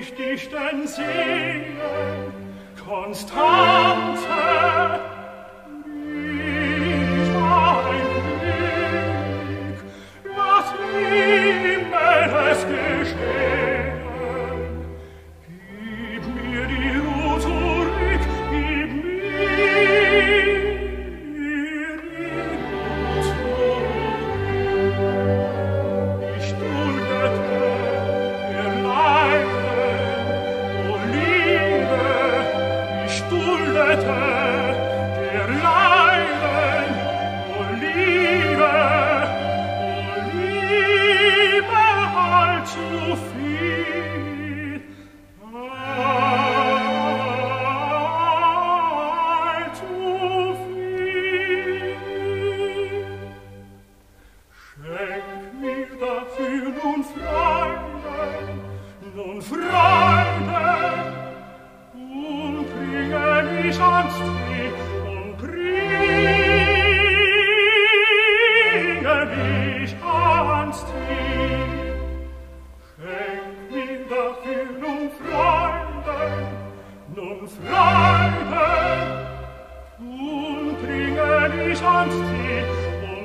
ich dich denn sehen, Konstanze, nicht ein Glück, lass Himmel es geschehen. Gib mir die Ruhe zurück, gib mir die Ruhe zurück. Ich duldete ihr Leiden, o Liebe, ich duldete ihr Leiden, o Liebe, allzu viel, allzu viel. Schenk mir dafür nun Freude, und bringe mich ans Ziel, und bringe mich ans Ziel. Schenk mir dafür nun Freude, und bringe mich ans Ziel, und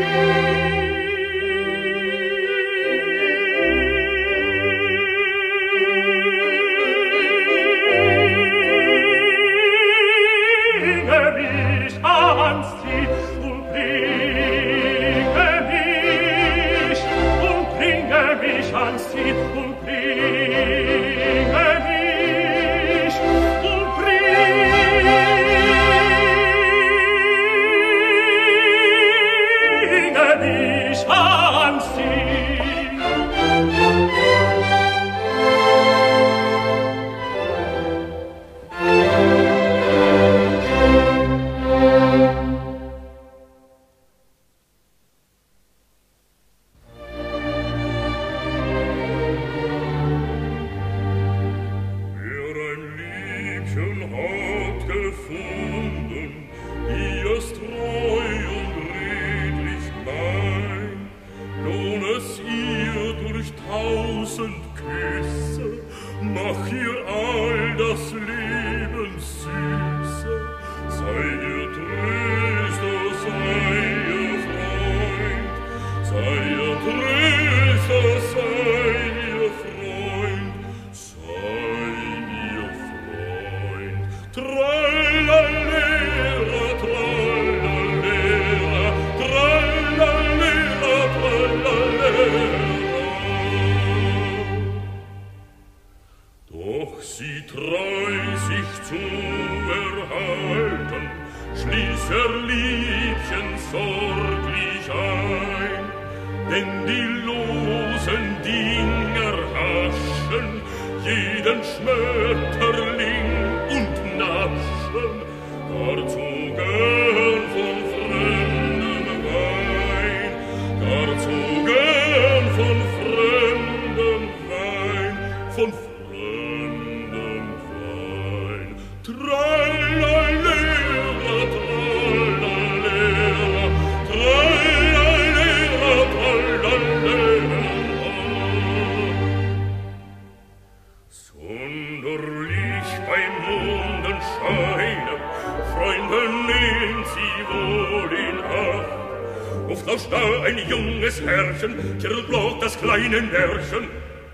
Märchen.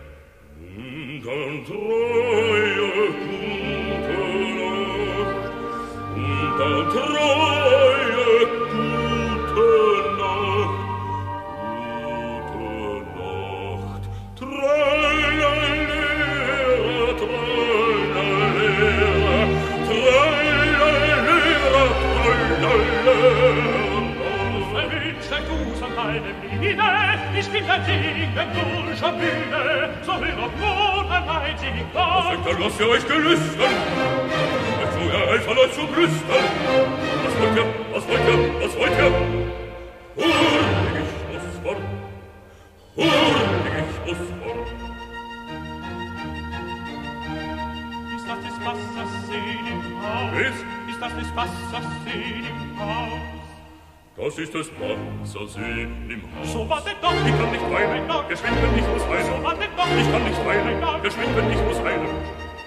Dann treue gute Nacht, und dann treue gute Nacht, Trallalera, trallalera, trallalera, trallalera. Verwünsche du von deinem Liede, ich bin der Dinge dulscher Bühne, so will doch nur ein einzigen Tag. Dann lasst ihr euch gelüsten, so ihr Eifer euch zu brüsten. Was wollt ihr, was wollt ihr, was wollt ihr? Hurtig, ich muss fort, hurtig, ich muss fort. Ist das des Wassers Selim Haus? Ist das des Wassers Selim Haus? Das ist des Wassersee im Haus. So wartet doch. Ich kann nicht weilen, geschwind, wenn ich muss eilen. So wartet doch. Ich kann nicht weilen, geschwind, wenn ich muss eilen.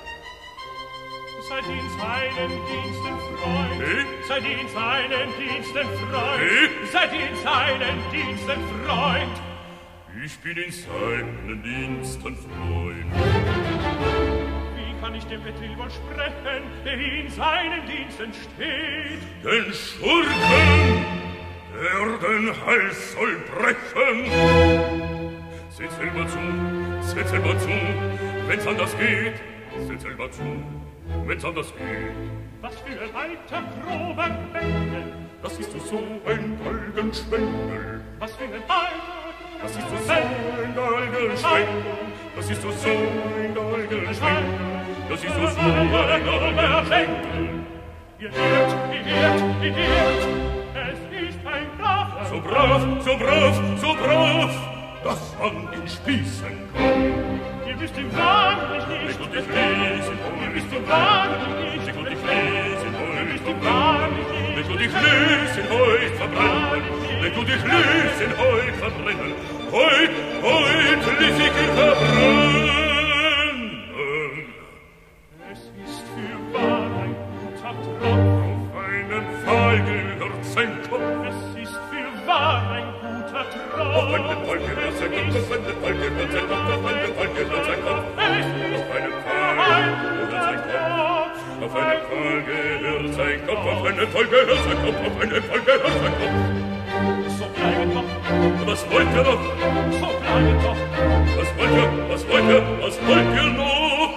Seid in seinen Diensten Freund. Seid in seinen Diensten Freund. Seid in seinen Diensten Freund. Ich bin in seinen Diensten Freund. Wie kann ich dem Pedrillo sprechen, der in seinen Diensten steht? Den Schurken, der den Hals soll brechen. Seht selber zu, wenn's anders geht. Seht selber zu, wenn's anders geht. Was für ein alter, grober Bengel. Das ist so ein Galgenschwengel. Was für ein alter, das ist so ein Galgenschwengel. Das ist so ein Galgenschwengel. Das ist so ein Galgenschwengel. Ihr hört, es ist ein braver. So brav, dass man ihn spießen kann. Ihr müsst ihm wahrlich nicht, und ich lese ihn ihr müsst ihm wahrlich nicht, und ich lese ihn ihr müsst ihm wahrlich nicht, und ich lese ihn heut verbrennen, und ich lese ihn heut verbrennen, heut ließ ich ihn verbrennen. Es ist für wahr ein guter Tropf, auf einen Fall gehört sein Kopf. es ist für wahr ein guter Tropf, Auf einen Fall gehört sein Kopf, auf einen Fall gehört sein Kopf, auf einen Fall gehört sein Kopf. Auf einen Fall gehört sein Kopf, auf einen Fall gehört sein Kopf, auf einen Fall gehört sein Kopf, auf einen Fall gehört sein Kopf. so bleibt doch, Was wollt ihr noch? so bleibt doch. Was wollt ihr noch?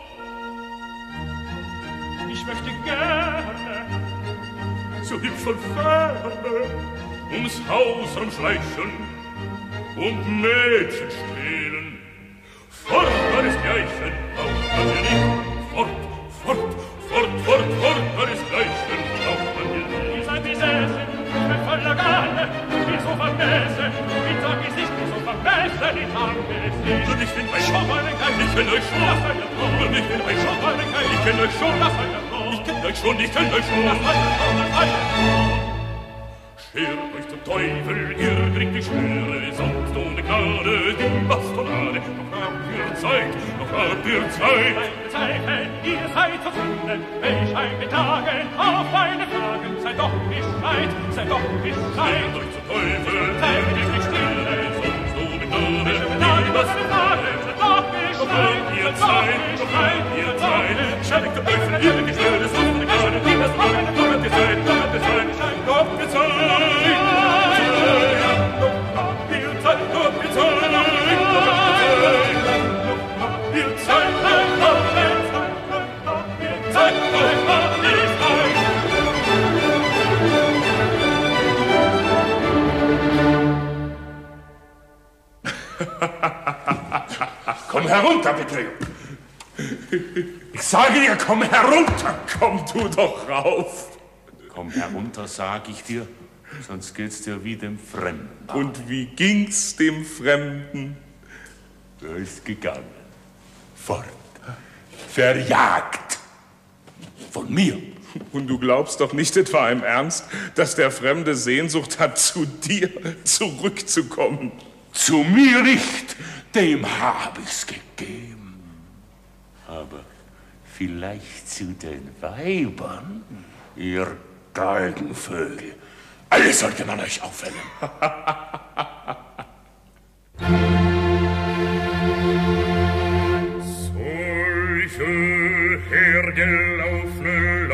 Ich möchte gerne So hübsch von Ferne ums Haus rumschleichen und Mädchen stehlen. Fort meinesgleichen, braucht man hier nicht. Fort meinesgleichen, braucht man hier nicht. Ihr seid besessen, ich bin voller Galle, bin so vermessen, wie sag ich's nicht, bin so vermessen, ich sag es nicht. Und ich bin ein Schon mal ein Geist, ich kenn euch schon. das war der Traum. Und ich bin ein Schon mal ein Geist, ich kenn euch schon. das war der Traum. Ich kenn euch schon. Das war der Traum, das war der Traum. Schert euch zum Teufel, ihr kriegt die Schwere, sonst ohne Gnade die Bastonade. Noch habt ihr Zeit. Meine Zeichen, ihr seid verbunden, welch ein Beklagen auf meine Fragen. Seid doch Bescheid, seid doch Bescheid. Schert euch zum Teufel, Seid nicht stille, sonst ohne Gnade welche die Beklagen, Bastonade. seid doch Bescheid, seid doch Bescheid, seid doch Bescheid. Schert euch zum Teufel, ihr die Schwere, sonst ohne Gnade die Bastonade. Noch habt ihr Zeit, noch habt ihr Zeit, noch habt ihr Zeit. Komm herunter, Pedrillo. Ich sage dir, komm herunter. Komm du doch rauf. Komm herunter, sag ich dir, sonst geht's dir wie dem Fremden. Und wie ging's dem Fremden? Er ist gegangen. Fort. Verjagt. Von mir. Und du glaubst doch nicht etwa im Ernst, dass der Fremde Sehnsucht hat, zu dir zurückzukommen? Zu mir nicht, dem hab ich's gegeben. Aber vielleicht zu den Weibern, ihr Galgenvögel. Alles sollte man euch auffällen. Solche hergelaufene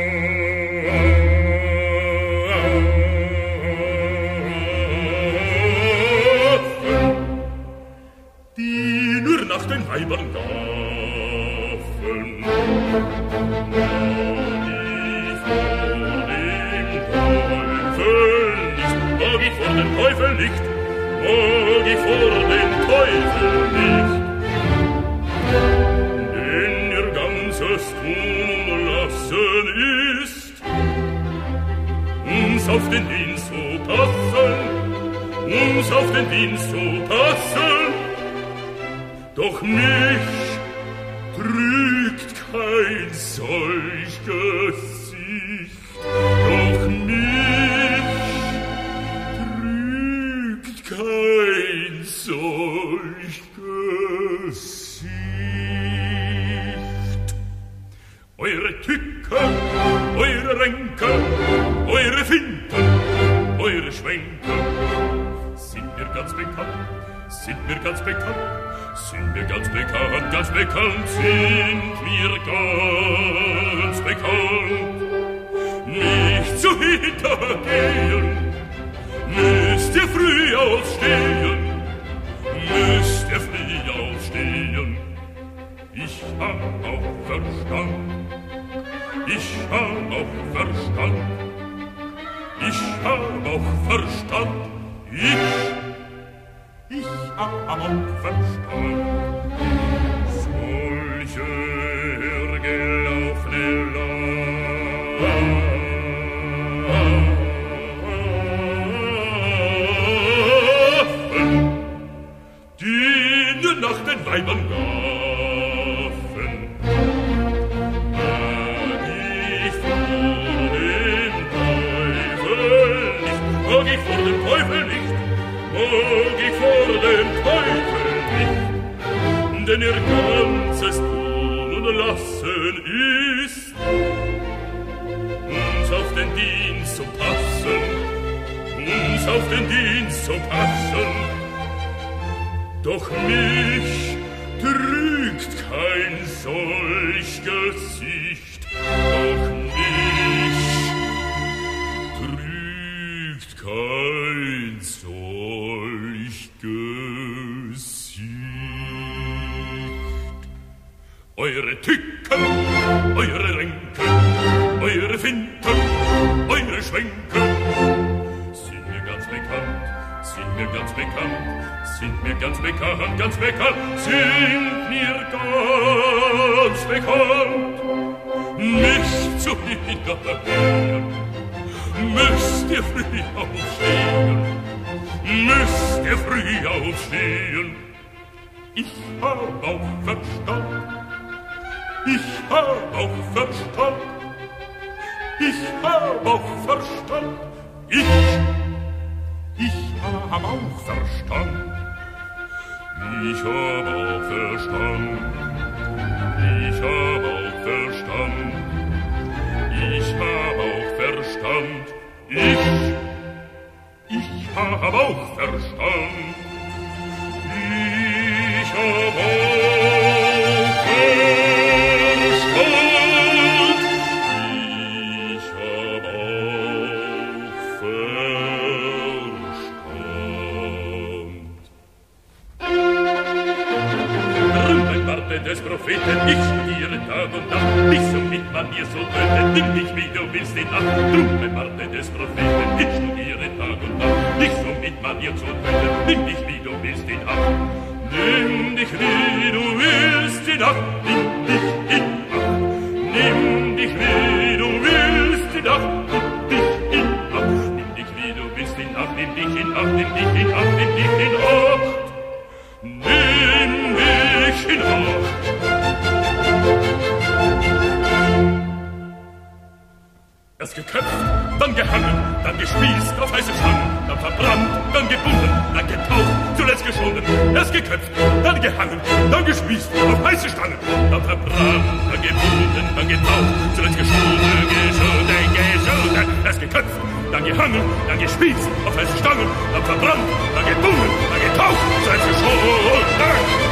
Laufen, die nur nach den Weibern gaffen, mag ich vor dem Teufel nicht, mag ich vor dem Teufel nicht. Denn ihr ganzes Tun und Lassen ist, uns auf den Dienst zu passen, uns auf den Dienst zu passen. Doch mich trügt kein solch Gesicht, doch mich eure Tücke, eure Ränke, eure Finten, eure Schwenke sind mir ganz bekannt, sind mir ganz bekannt, sind mir ganz bekannt, ganz bekannt, sind mir ganz bekannt. Nicht zu hintergehen, müsst ihr früh aufstehen, müsst ihr früh aufstehen. Ich hab auch Verstand, ich hab auch Verstand, ich hab auch Verstand, ich hab auch Verstand. Solche hergelaufene Larven, die nur nach den Weibern gaffen, mag ich vor dem Teufel nicht, mag ich vor dem Teufel nicht, mag ich vor dem Teufel nicht, denn ihr ganzes Tun und Lassen ist, uns auf den Dienst zu passen, uns auf den Dienst zu passen. Doch mich trügt kein solch Gesicht, doch mich trügt kein solch Gesicht. Eure Tücken, eure Ränke, eure Finten, eure Schwenke sind mir ganz bekannt, sind mir ganz bekannt, sind mir ganz bekannt, ganz bekannt, sind mir ganz bekannt. Nicht zu hintergehen, müsst ihr früh aufstehen, müsst ihr früh aufstehen. Ich hab auch Verstand, ich hab auch Verstand, ich hab auch Verstand, ich hab auch Verstand. Ich hab auch Verstand, ich hab auch Verstand, ich hab auch Verstand, ich hab auch Verstand, ich hab auch Verstand. Des Propheten, ich studiere Tag und Nacht, dich so mit Manier so töten, nimm dich wie du willst in Acht. Drum beim Warte des Propheten, ich studiere Tag und Nacht, dich so mit Manier so töten, nimm dich wie du willst in Acht. Nimm dich wie du willst in Acht, nimm dich in Acht, nimm dich wie du willst in Acht, nimm dich in Acht, nimm dich wie du willst in Acht, nimm dich in Acht, nimm dich in Acht, nimm dich in Acht, nimm dich in Acht. Erst geköpft, dann gehangen, dann gespießt auf heiße Stangen, dann verbrannt, dann gebunden, dann getaucht, zuletzt geschonen. Erst geköpft, dann gehangen, dann gespießt auf heiße Stangen, dann verbrannt, dann gebunden, dann getaucht, zuletzt geschonen, geschonen. Erst geköpft, dann gehangen, dann gespießt auf heiße Stangen, dann verbrannt, dann gebunden, dann getaucht, zuletzt geschonen.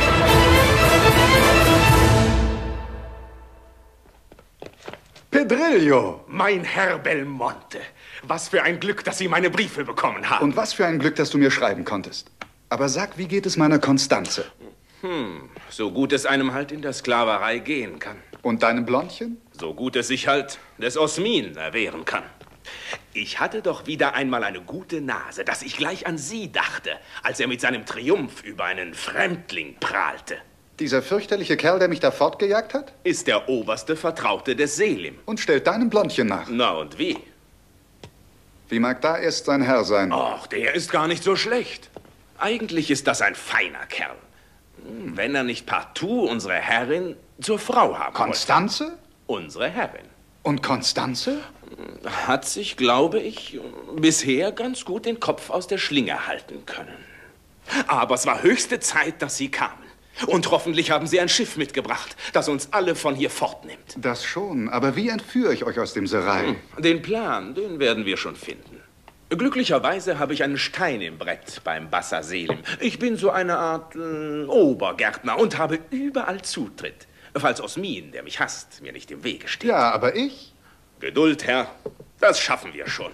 Pedrillo, mein Herr Belmonte. Was für ein Glück, dass Sie meine Briefe bekommen haben. Und was für ein Glück, dass du mir schreiben konntest. Aber sag, wie geht es meiner Konstanze? So gut es einem halt in der Sklaverei gehen kann. Und deinem Blondchen? So gut es sich halt des Osmin erwehren kann. Ich hatte doch wieder einmal eine gute Nase, dass ich gleich an Sie dachte, als er mit seinem Triumph über einen Fremdling prahlte. Dieser fürchterliche Kerl, der mich da fortgejagt hat? Ist der oberste Vertraute des Selim. Und stellt deinem Blondchen nach. Na und wie? Wie mag da erst sein Herr sein? Och, der ist gar nicht so schlecht. Eigentlich ist das ein feiner Kerl. Wenn er nicht partout unsere Herrin zur Frau haben Konstanze? wollte. Unsere Herrin. Und Konstanze? Hat sich, glaube ich, bisher ganz gut den Kopf aus der Schlinge halten können. Aber es war höchste Zeit, dass sie kamen. Und hoffentlich haben Sie ein Schiff mitgebracht, das uns alle von hier fortnimmt. Das schon, aber wie entführe ich euch aus dem Serail? Den Plan, den werden wir schon finden. Glücklicherweise habe ich einen Stein im Brett beim Bassa Selim. Ich bin so eine Art Obergärtner und habe überall Zutritt. Falls Osmin, der mich hasst, mir nicht im Wege steht. Ja, aber ich? Geduld, Herr. Das schaffen wir schon.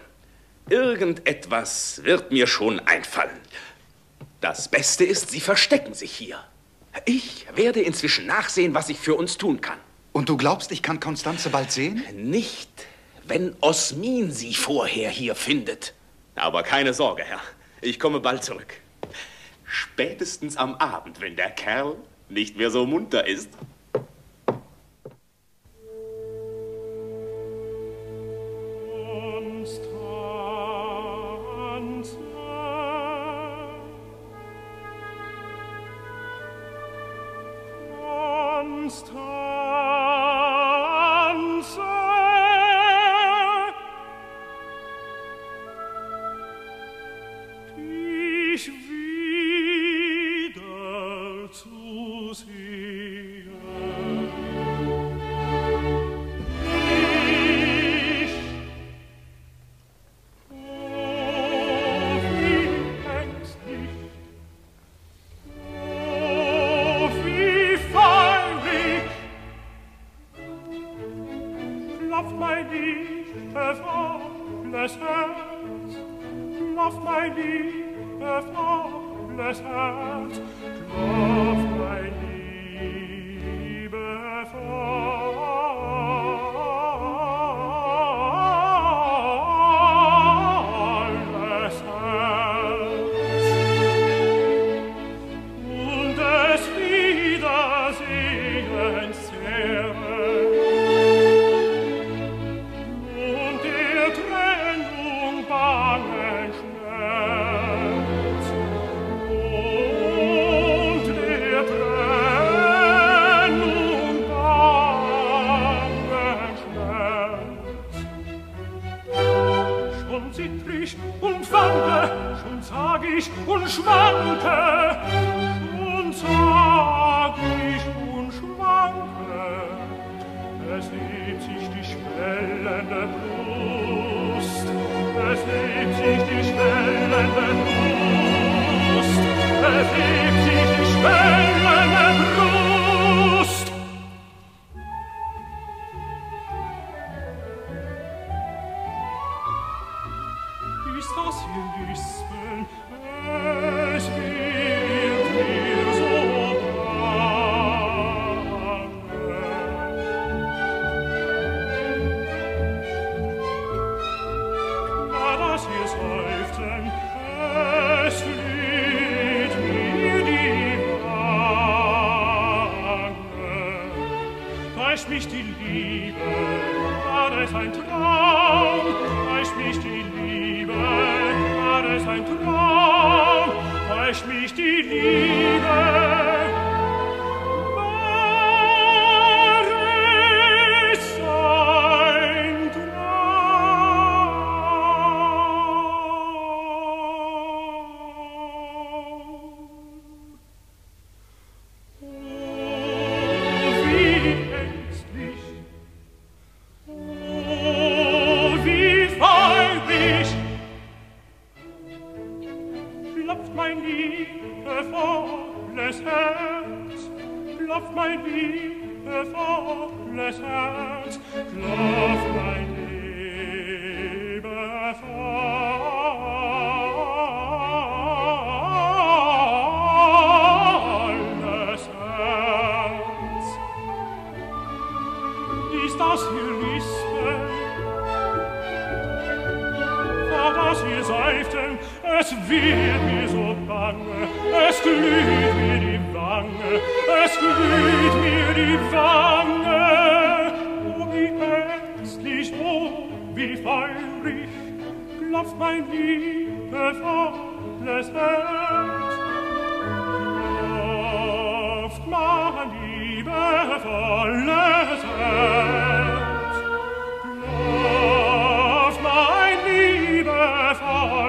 Irgendetwas wird mir schon einfallen. Das Beste ist, Sie verstecken sich hier. Ich werde inzwischen nachsehen, was ich für uns tun kann. Und du glaubst, ich kann Konstanze bald sehen? Nicht, wenn Osmin sie vorher hier findet. Aber keine Sorge, Herr. Ich komme bald zurück. Spätestens am Abend, wenn der Kerl nicht mehr so munter ist.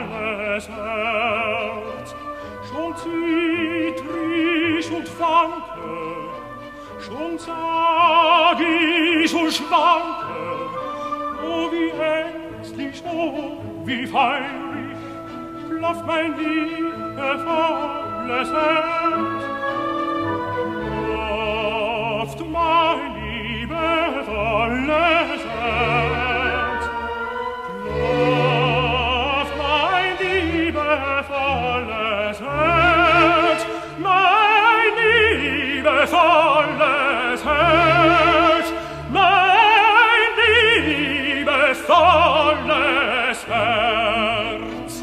Schon zittrisch und fang Schon sag ich und schwanke, oh wie ängstlich, oh wie feirig, klopft mein liebevolles Herz. Klopft mein liebevolles Herz. Klopft mein liebevolles Herz. Mein liebevolles Herz. Mein liebevolles Herz.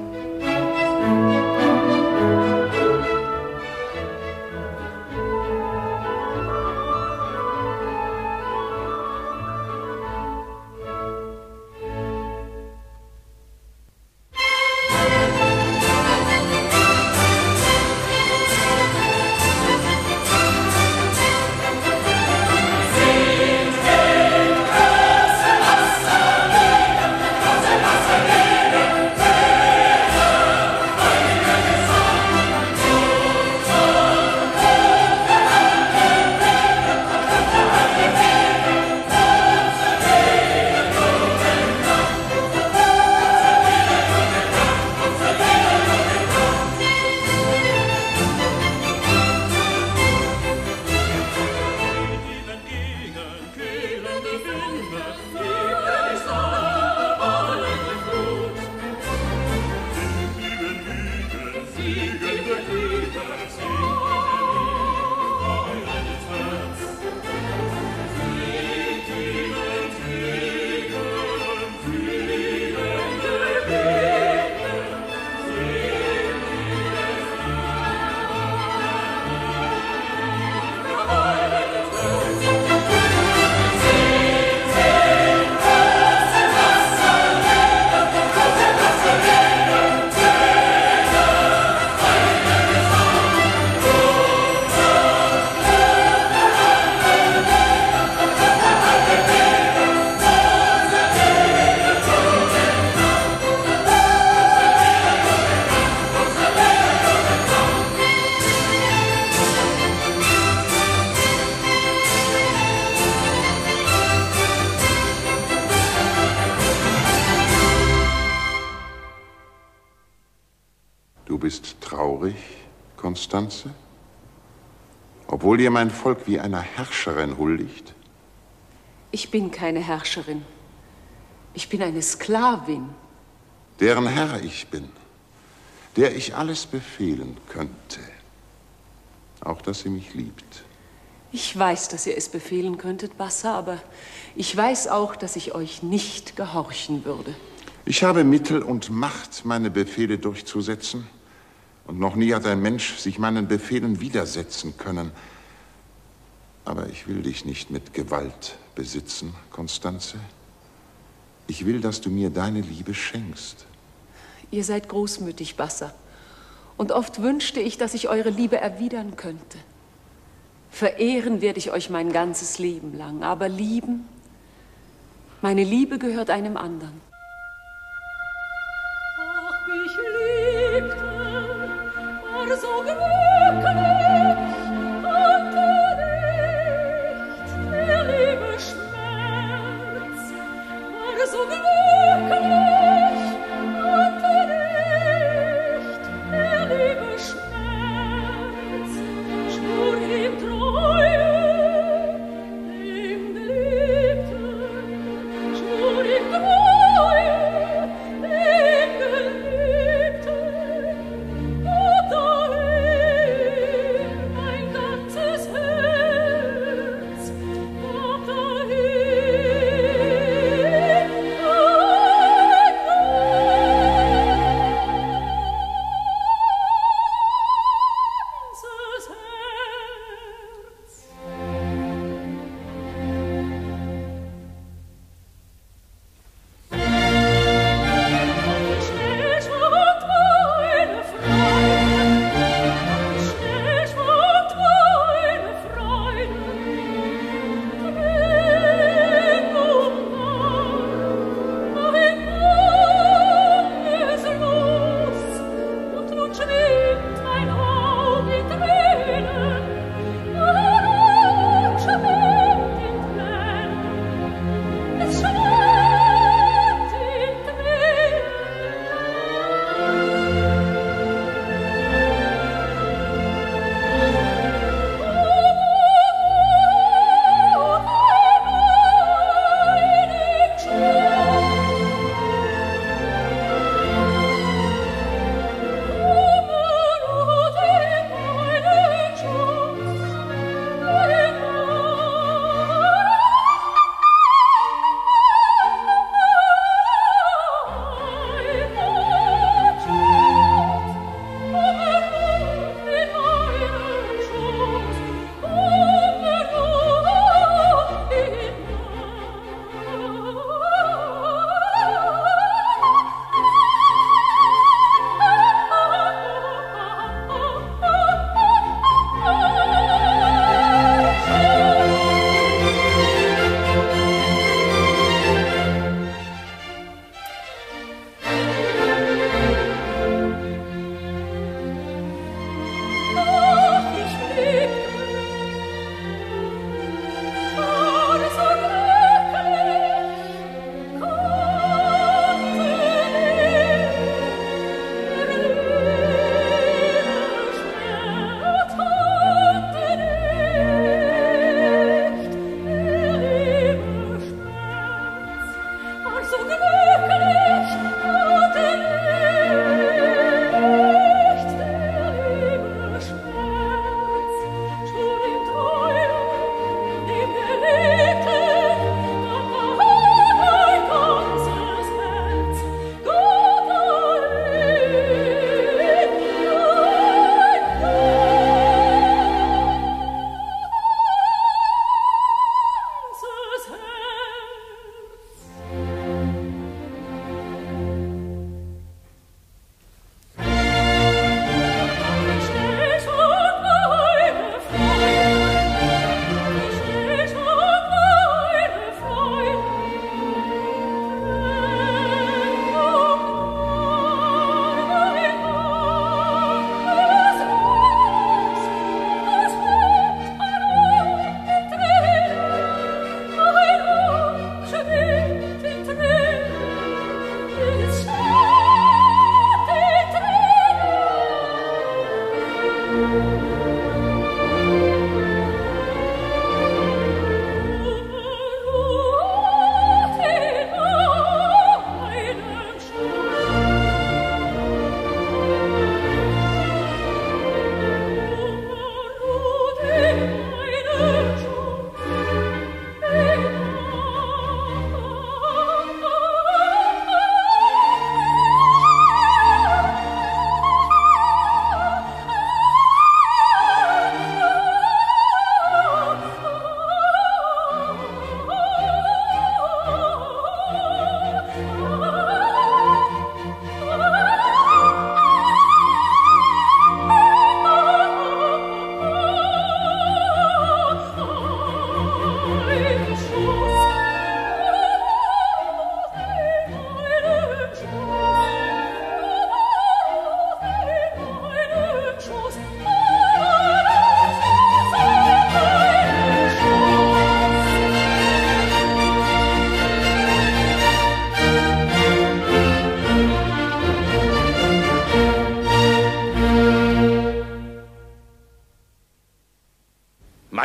Konstanze? Obwohl dir mein Volk wie einer Herrscherin huldigt? Ich bin keine Herrscherin. Ich bin eine Sklavin. Deren Herr ich bin, der ich alles befehlen könnte. Auch, dass sie mich liebt. Ich weiß, dass ihr es befehlen könntet, Bassa, aber ich weiß auch, dass ich euch nicht gehorchen würde. Ich habe Mittel und Macht, meine Befehle durchzusetzen. Und noch nie hat ein Mensch sich meinen Befehlen widersetzen können. Aber ich will dich nicht mit Gewalt besitzen, Konstanze. Ich will, dass du mir deine Liebe schenkst. Ihr seid großmütig, Bassa. Und oft wünschte ich, dass ich eure Liebe erwidern könnte. Verehren werde ich euch mein ganzes Leben lang. Aber lieben, meine Liebe gehört einem anderen. Ach, mich liebte, war so glücklich, konnte nicht der Liebe Schmerz. War so glücklich, konnte nicht der Liebe Schmerz. Schwur ihm Treue, dem Geliebten, schwur ihm Treue, dem Geliebten, Gott allein.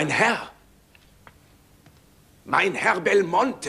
mein Herr! Mein Herr Belmonte!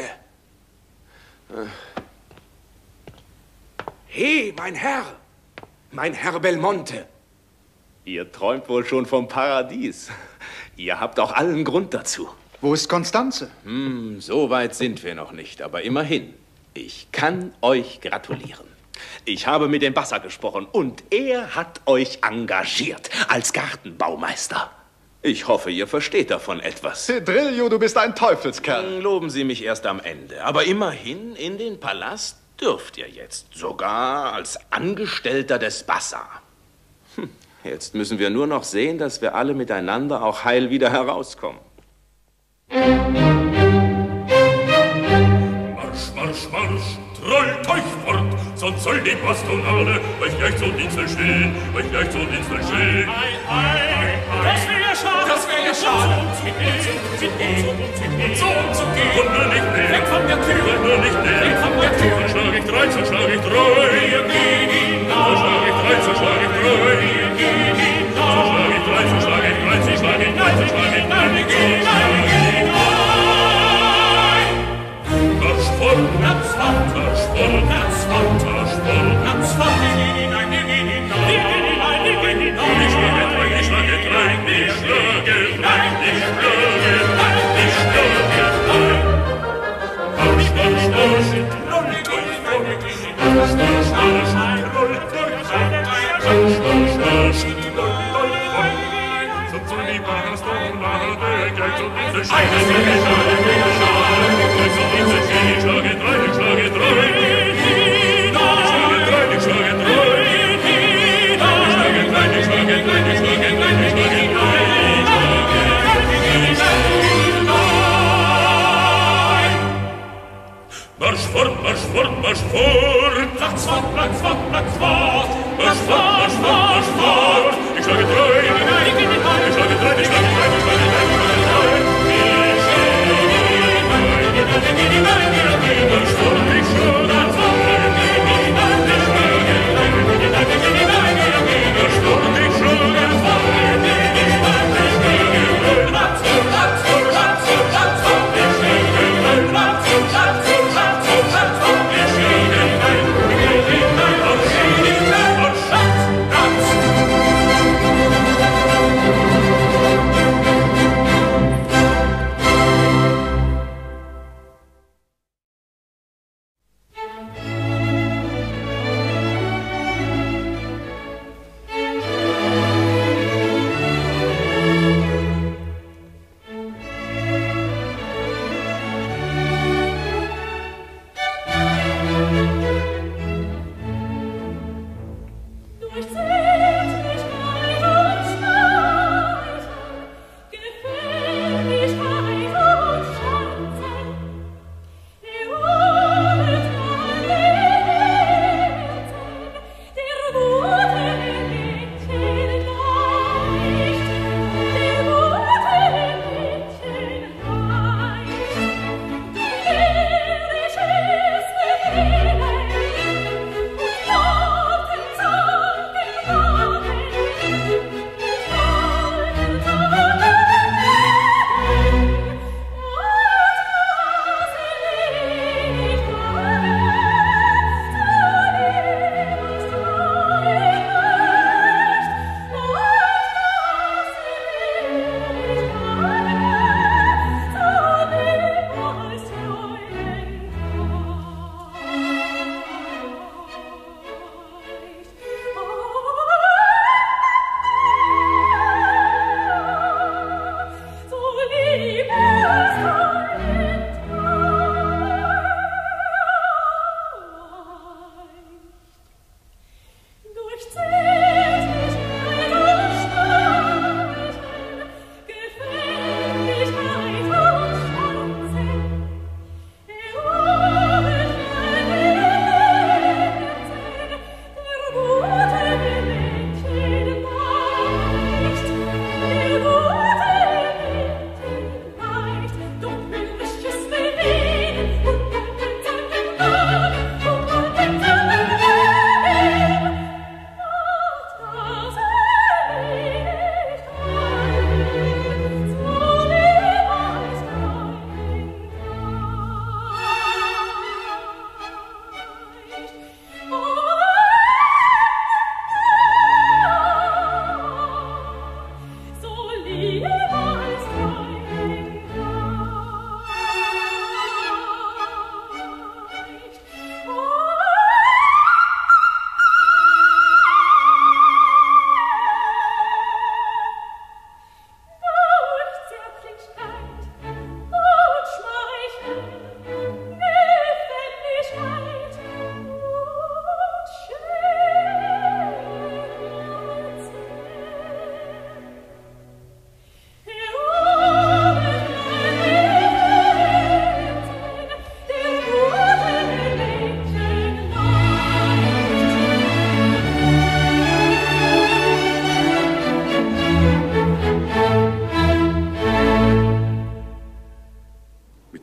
He, mein Herr! Mein Herr Belmonte! Ihr träumt wohl schon vom Paradies. Ihr habt auch allen Grund dazu. Wo ist Konstanze? So weit sind wir noch nicht, aber immerhin. Ich kann euch gratulieren. Ich habe mit dem Bassa gesprochen und er hat euch engagiert als Gartenbaumeister. Ich hoffe, ihr versteht davon etwas. Pedrillo, du bist ein Teufelskerl. Loben Sie mich erst am Ende. Aber immerhin in den Palast dürft ihr jetzt. Sogar als Angestellter des Bassa. Jetzt müssen wir nur noch sehen, dass wir alle miteinander auch heil wieder herauskommen. Marsch, Marsch, Marsch, trollt euch fort, sonst soll die Bastonade euch gleich zur Dienste stehen, euch gleich zur Dienste stehen. Das wäre ja schade. Das wäre ja schade. So zu gehen. Kunde nicht mehr. Weg von der Tür. Kunde nicht mehr. Weg von der Tür. So schlag ich drei, so schlag ich drei. Wir gehen hinaus. So schlag ich drei, so schlag ich drei. Wir gehen hinaus. So schlag ich drei, so schlag ich drei. So schlag ich drei, so schlag ich drei. Wir gehen hinein. Marsch fort, Platz fort. Marsch fort, Platz fort. Marsch fort. Platz fort. Wir gehen hinein. Wir gehen hinein. Wir gehen hinein. Wir gehen hinein. Ich schlage drei, ich schlage drei. Ich schlage drei, ich schlage drei. Ich schlage drei. Marsch, Marsch, Marsch. Rollt euch fort. Marsch, Marsch, Marsch. Rollt euch fort. Marsch, Marsch, Marsch. Rollt euch fort. Sonst soll die Bastonade gleich zur Dienste stehen. Gleich zur Dienste stehen. Ich schlage drei, ich schlage drei. Ich schlage drei, ich schlage drei. Ich schlage drei, ich schlage drei, ich schlage drei, ich schlage drei. Marsch fort, Marsch fort, Marsch fort. Platz fort. Platz fort. Platz fort. Marsch fort, Marsch fort, Marsch fort. Ich schlage drei. Ich schlage drei, ich schlage drei, ich schlage drei, ich schlage drei. Marsch fort, ich schlage drei. Marsch fort, ich schlage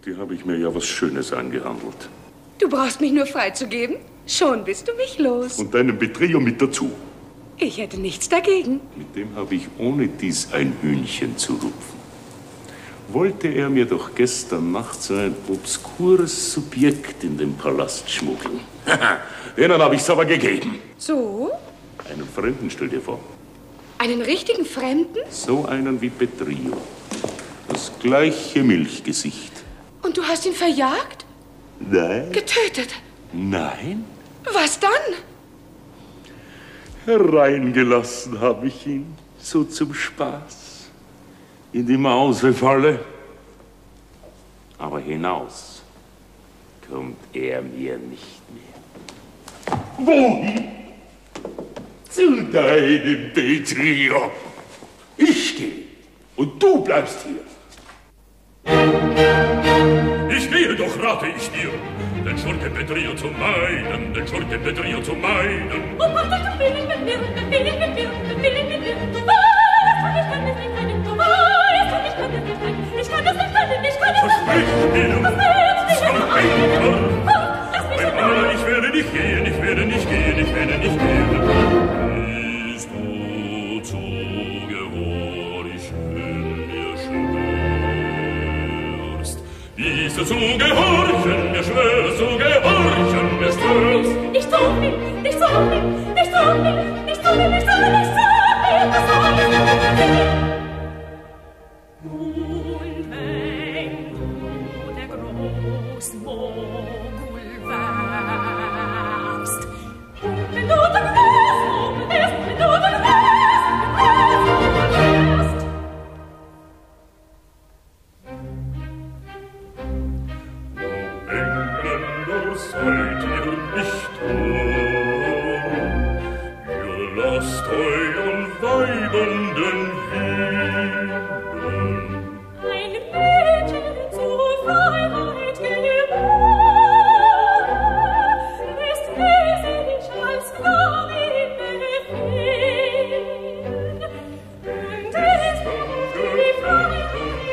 Die habe ich mir ja was Schönes angehandelt. Du brauchst mich nur freizugeben. Schon bist du mich los. Und deinen Pedrillo mit dazu. Ich hätte nichts dagegen. Mit dem habe ich ohne dies ein Hühnchen zu rupfen. Wollte er mir doch gestern Nacht so ein obskures Subjekt in den Palast schmuggeln. Denen habe ich's aber gegeben. So? Einen Fremden, stell dir vor. Einen richtigen Fremden? So einen wie Pedrillo. Das gleiche Milchgesicht. Und du hast ihn verjagt? Nein. Getötet? Nein. Was dann? Hereingelassen habe ich ihn, so zum Spaß, in die Mausefalle. Aber hinaus kommt er mir nicht mehr. Wohin? Zu deinem Pedrillo. Ich gehe und du bleibst hier. Ich gehe, doch rate ich dir, den Schurken Pedrillo zu meiden, den Schurken Pedrillo zu meiden. Oh, mach dich, du will nicht mit mir, du will nicht mit mir, du will nicht mit mir. Du weißt, ich kann es nicht meinen, du weißt, ich kann es nicht meinen, ich kann es nicht meinen, ich kann es nicht meinen. Einmal, ich werde nicht gehen, ich werde nicht gehen, ich werde nicht gehen. Bist du zu gehorchen, mir schwörst. Bist du zu gehorchen, mir schwörst, zu gehorchen, mir schwörst. Ich tu nicht, ich tu nicht, ich tu nicht, ich tu nicht, ich tu nicht, ich tu nicht. Und wenn du der Großmogul warst, und wenn du der Großmogul bist, wenn du der Großmogul bist. Engländer seid ihr nicht arm, ihr lasst euren Weibenden Winden. Ein Mädchen zur Freiheit geboren, ist wesentlich als Sklavin befehlen. Und ist die Freiheit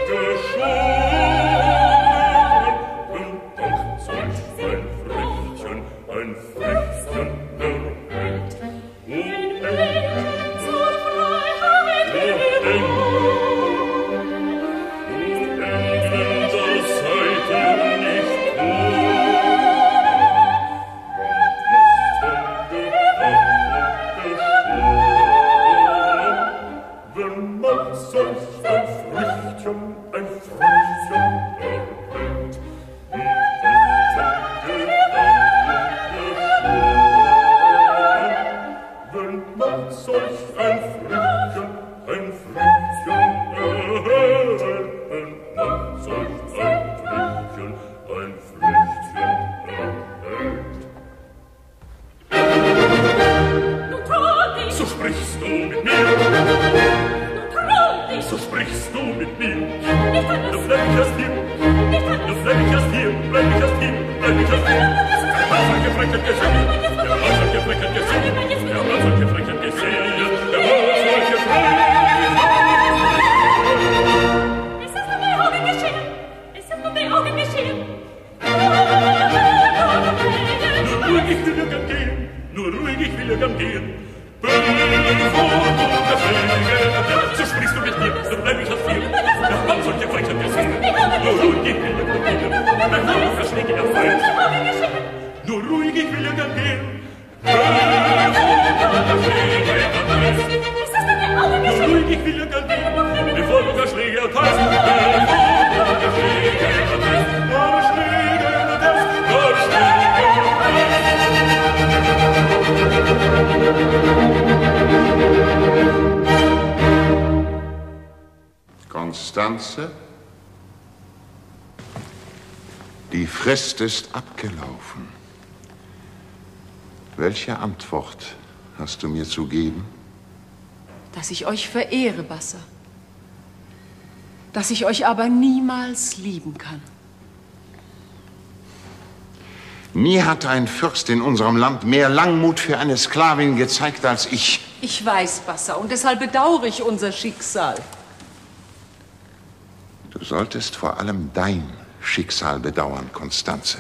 geschoren, und doch solch ein Früchtchen erhält. ein Mädchen zur Freiheit geboren, ist Engländer seid ihr nicht arm, wenn man solch ein Früchtchen erhält. Wenn man solch ein Früchtchen erhält, wenn man solch ein Früchtchen erhält. Nun trau dich, So sprichst du mit mir, nun trau dich, so sprichst du mit mir. nicht anders, Dann bleib ich erst hier, nicht anders. dann bleib ich erst hier, bleib ich erst hier, bleib ich erst hier. Der Mann hat gefreckert gesehen, der Mann hat gefreckert gesehen, der Mann hat gefreckert gesehen, der Mann hat gefreckert. Es ist nur bei Augen geschehen, es ist nur bei Augen geschehen. Nur ruhig, ich will ja gern gehen, nur ruhig, ich will ja gern gehen. Bevor du das Leben, so sprichst du mit mir, dann bleib ich erst hier. Der Mann hat gefreckert gesehen, nur ruhig, ich will ja gern gehen. Bevor du das Leben erfällt, nur ruhig, ich will ja gern gehen. Bevor du das Leben erfällt, nur ruhig, ich will ja gern gehen. Bevor du das Leben erfällt, bevor du das Leben erfällt, das Leben erfällt, das Leben Konstanze, die Frist ist abgelaufen. Welche Antwort hast du mir zu geben? Dass ich euch verehre, Bassa. Dass ich euch aber niemals lieben kann. Nie hat ein Fürst in unserem Land mehr Langmut für eine Sklavin gezeigt als ich. Ich weiß, Bassa, und deshalb bedauere ich unser Schicksal. Du solltest vor allem dein Schicksal bedauern, Konstanze.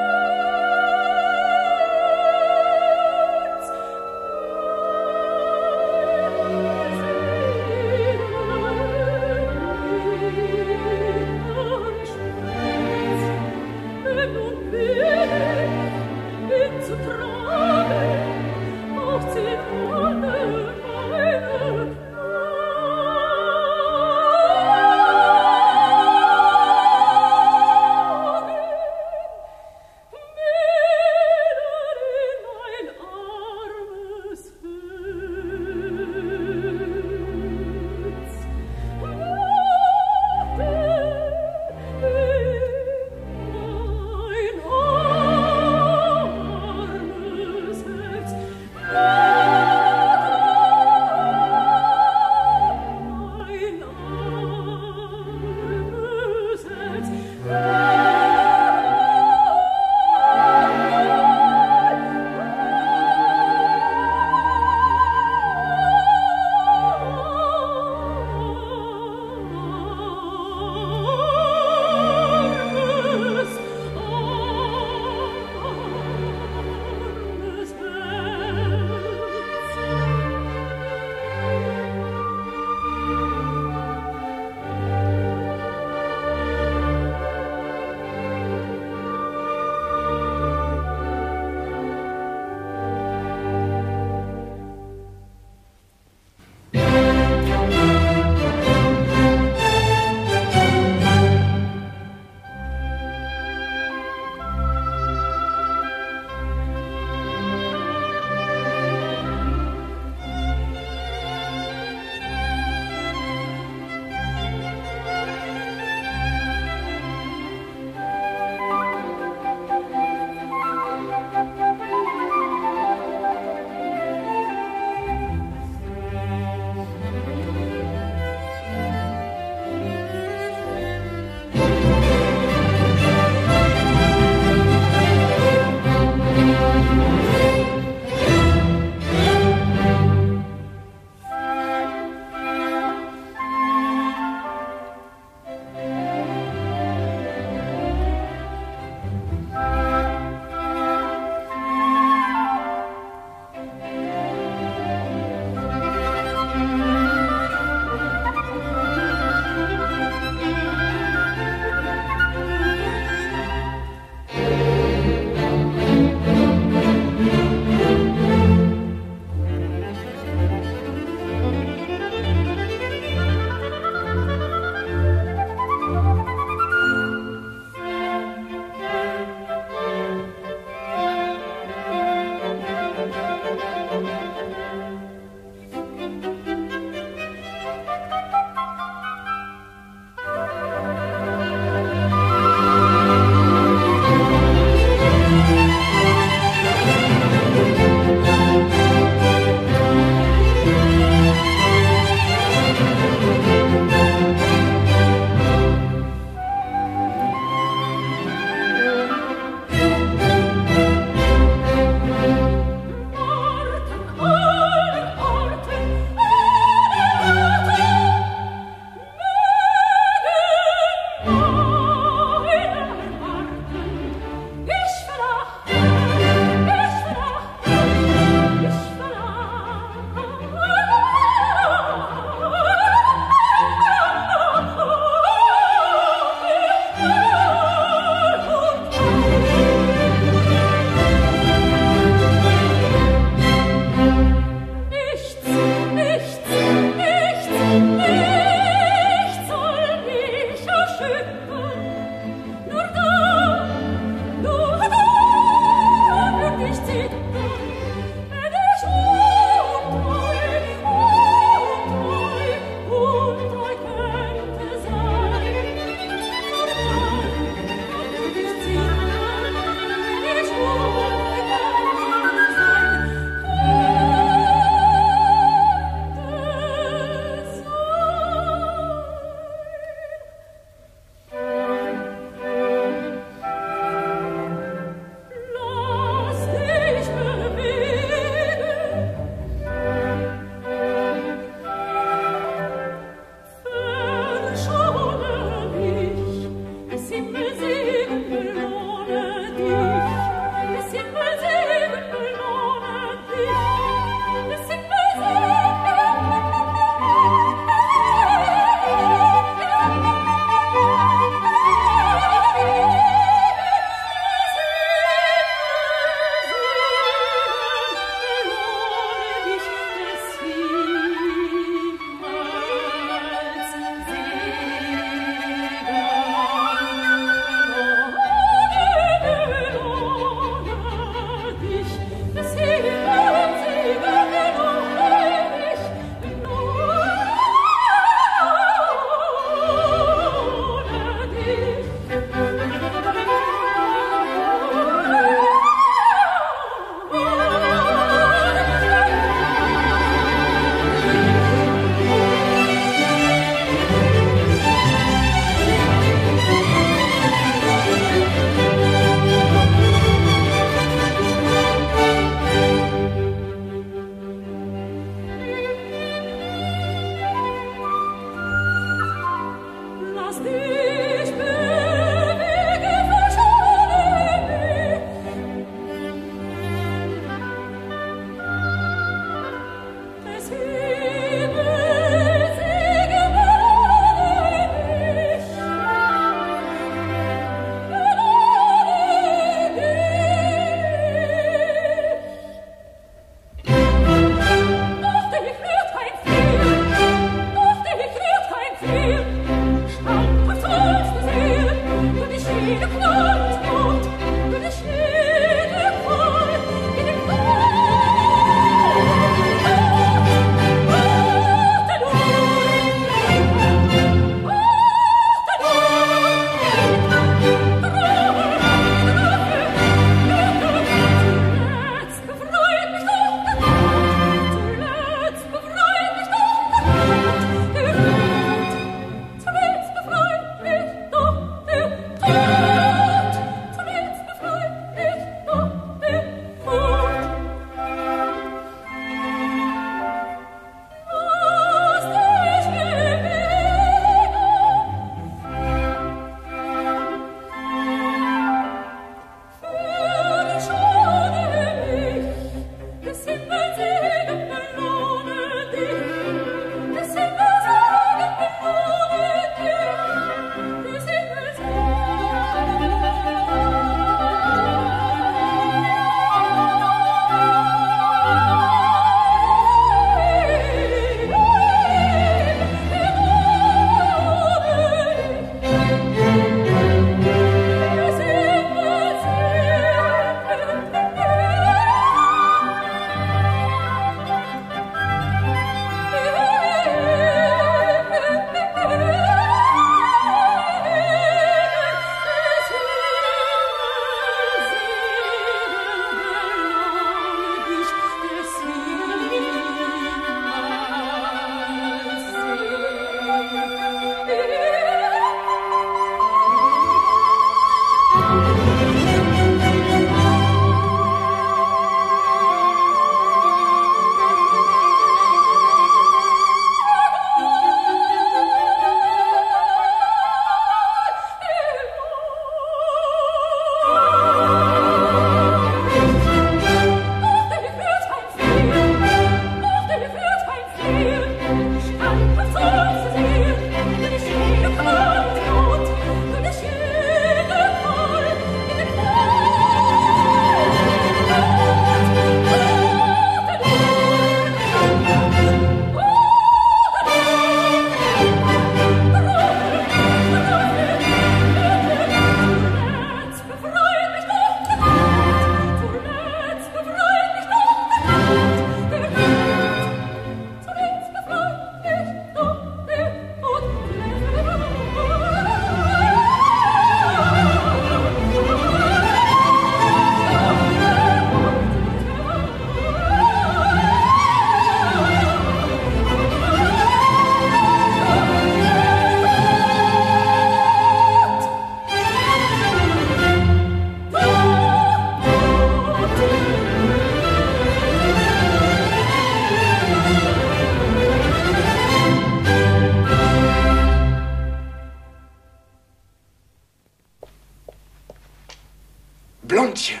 Blondchen.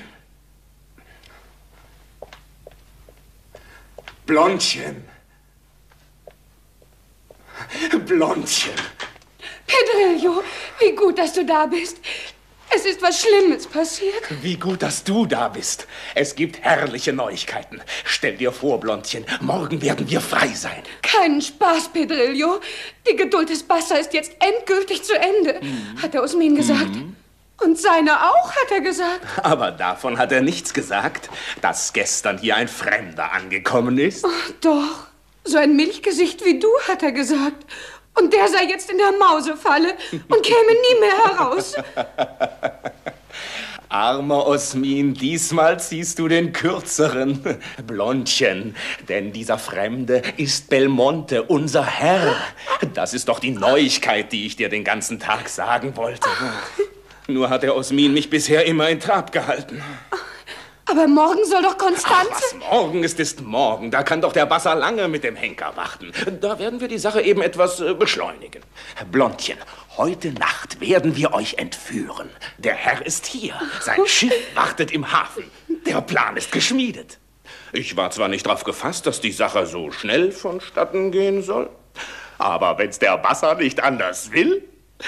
Blondchen. Blondchen. Pedrillo, wie gut, dass du da bist. Es ist was Schlimmes passiert. Wie gut, dass du da bist. Es gibt herrliche Neuigkeiten. Stell dir vor, Blondchen, morgen werden wir frei sein. Keinen Spaß, Pedrillo. Die Geduld des Pasha ist jetzt endgültig zu Ende, hat der Osmin gesagt. Und seine auch, hat er gesagt. Aber davon hat er nichts gesagt, dass gestern hier ein Fremder angekommen ist. Ach, doch, so ein Milchgesicht wie du, hat er gesagt. Und der sei jetzt in der Mausefalle und käme nie mehr heraus. Armer Osmin, diesmal ziehst du den Kürzeren. Blondchen, denn dieser Fremde ist Belmonte, unser Herr. Das ist doch die Neuigkeit, die ich dir den ganzen Tag sagen wollte. Nur hat der Osmin mich bisher immer in Trab gehalten. Aber morgen soll doch Konstanze... Ach, was morgen ist morgen. Da kann doch der Basser lange mit dem Henker warten. Da werden wir die Sache eben etwas beschleunigen. Blondchen, heute Nacht werden wir euch entführen. Der Herr ist hier. Sein Schiff wartet im Hafen. Der Plan ist geschmiedet. Ich war zwar nicht darauf gefasst, dass die Sache so schnell vonstatten gehen soll, aber wenn's der Basser nicht anders will...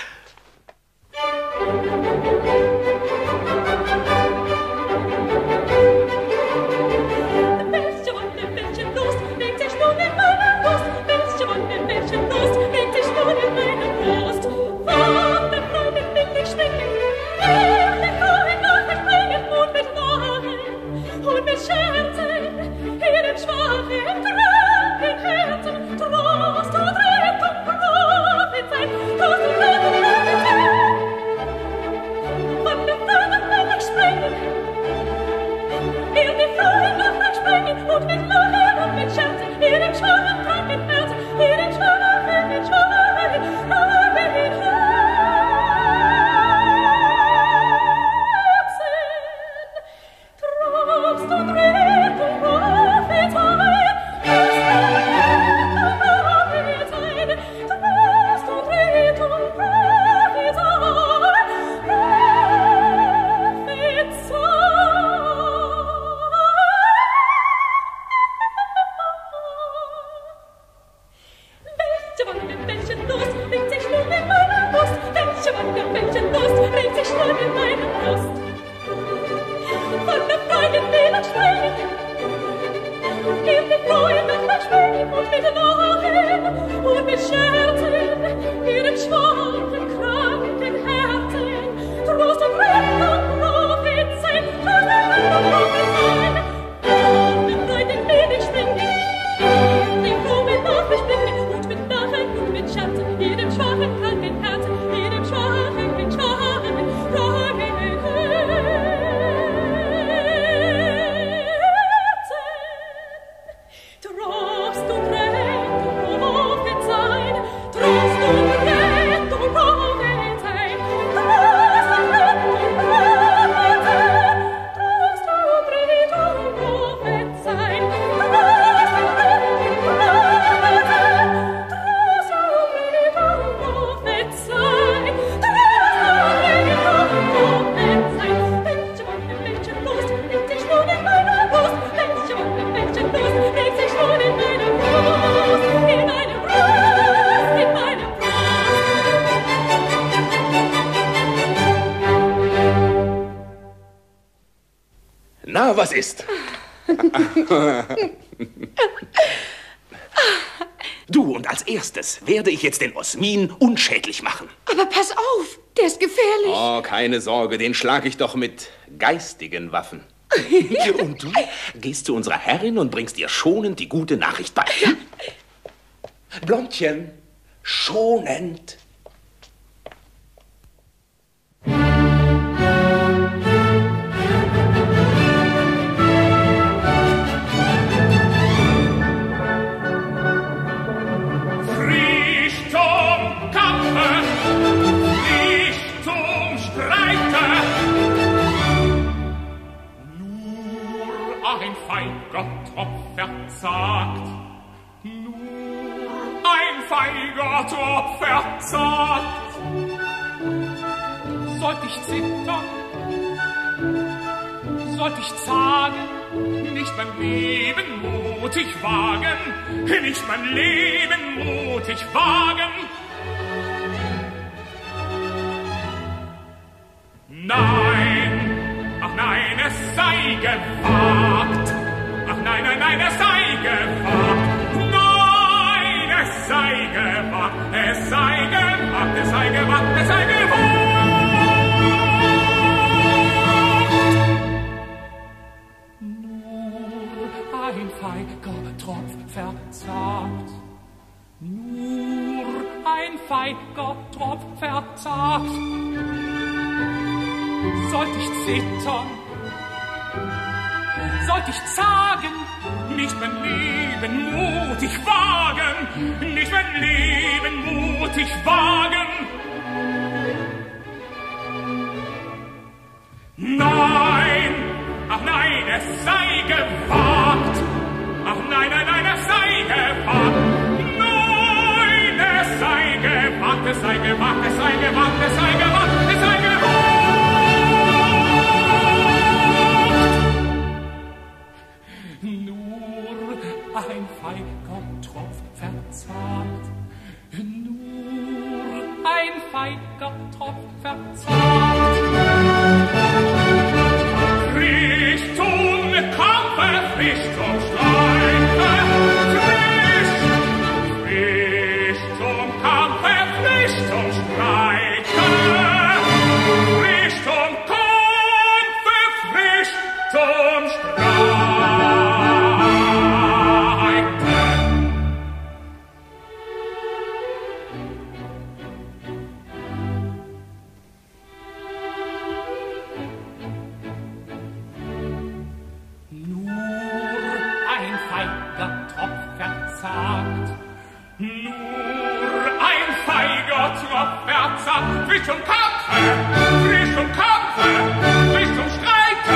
Was ist? Du, und als erstes werde ich jetzt den Osmin unschädlich machen. Aber pass auf, der ist gefährlich. Oh, keine Sorge, den schlage ich doch mit geistigen Waffen. Und du gehst zu unserer Herrin und bringst ihr schonend die gute Nachricht bei. Ja? Blondchen, schonend. Verzagt, nur ein feiger Tropf verzagt. Sollt ich zittern, sollt ich zagen, nicht mein Leben mutig wagen, nicht mein Leben mutig wagen. Nein, ach nein, es sei gewagt. Ach nein, nein, nein, es sei gewagt. Nein, es sei gewagt. Es sei gewagt, es sei gewagt, es sei gewagt. Nur ein feiger Tropf verzagt. Nur ein feiger Tropf verzagt. Sollt ich zittern, sollt ich zagen, nicht mein Leben mutig wagen, nicht mein Leben mutig wagen. Nein, ach nein, es sei gewagt, ach nein, nein, nein, es sei gewagt. Nein, es sei gewagt, es sei gewagt, es sei gewagt, es sei gewagt, es sei gewagt. Ein feiger Tropf verzagt, nur ein feiger Tropf verzagt. Richtung Kampfe, Richtung Streite, frisch zum Kampfe, frisch zum Streite, frisch zum Kampfe, frisch zum Streite. Frisch zum Kampfe, frisch zum Kampfe, frisch zum Streite.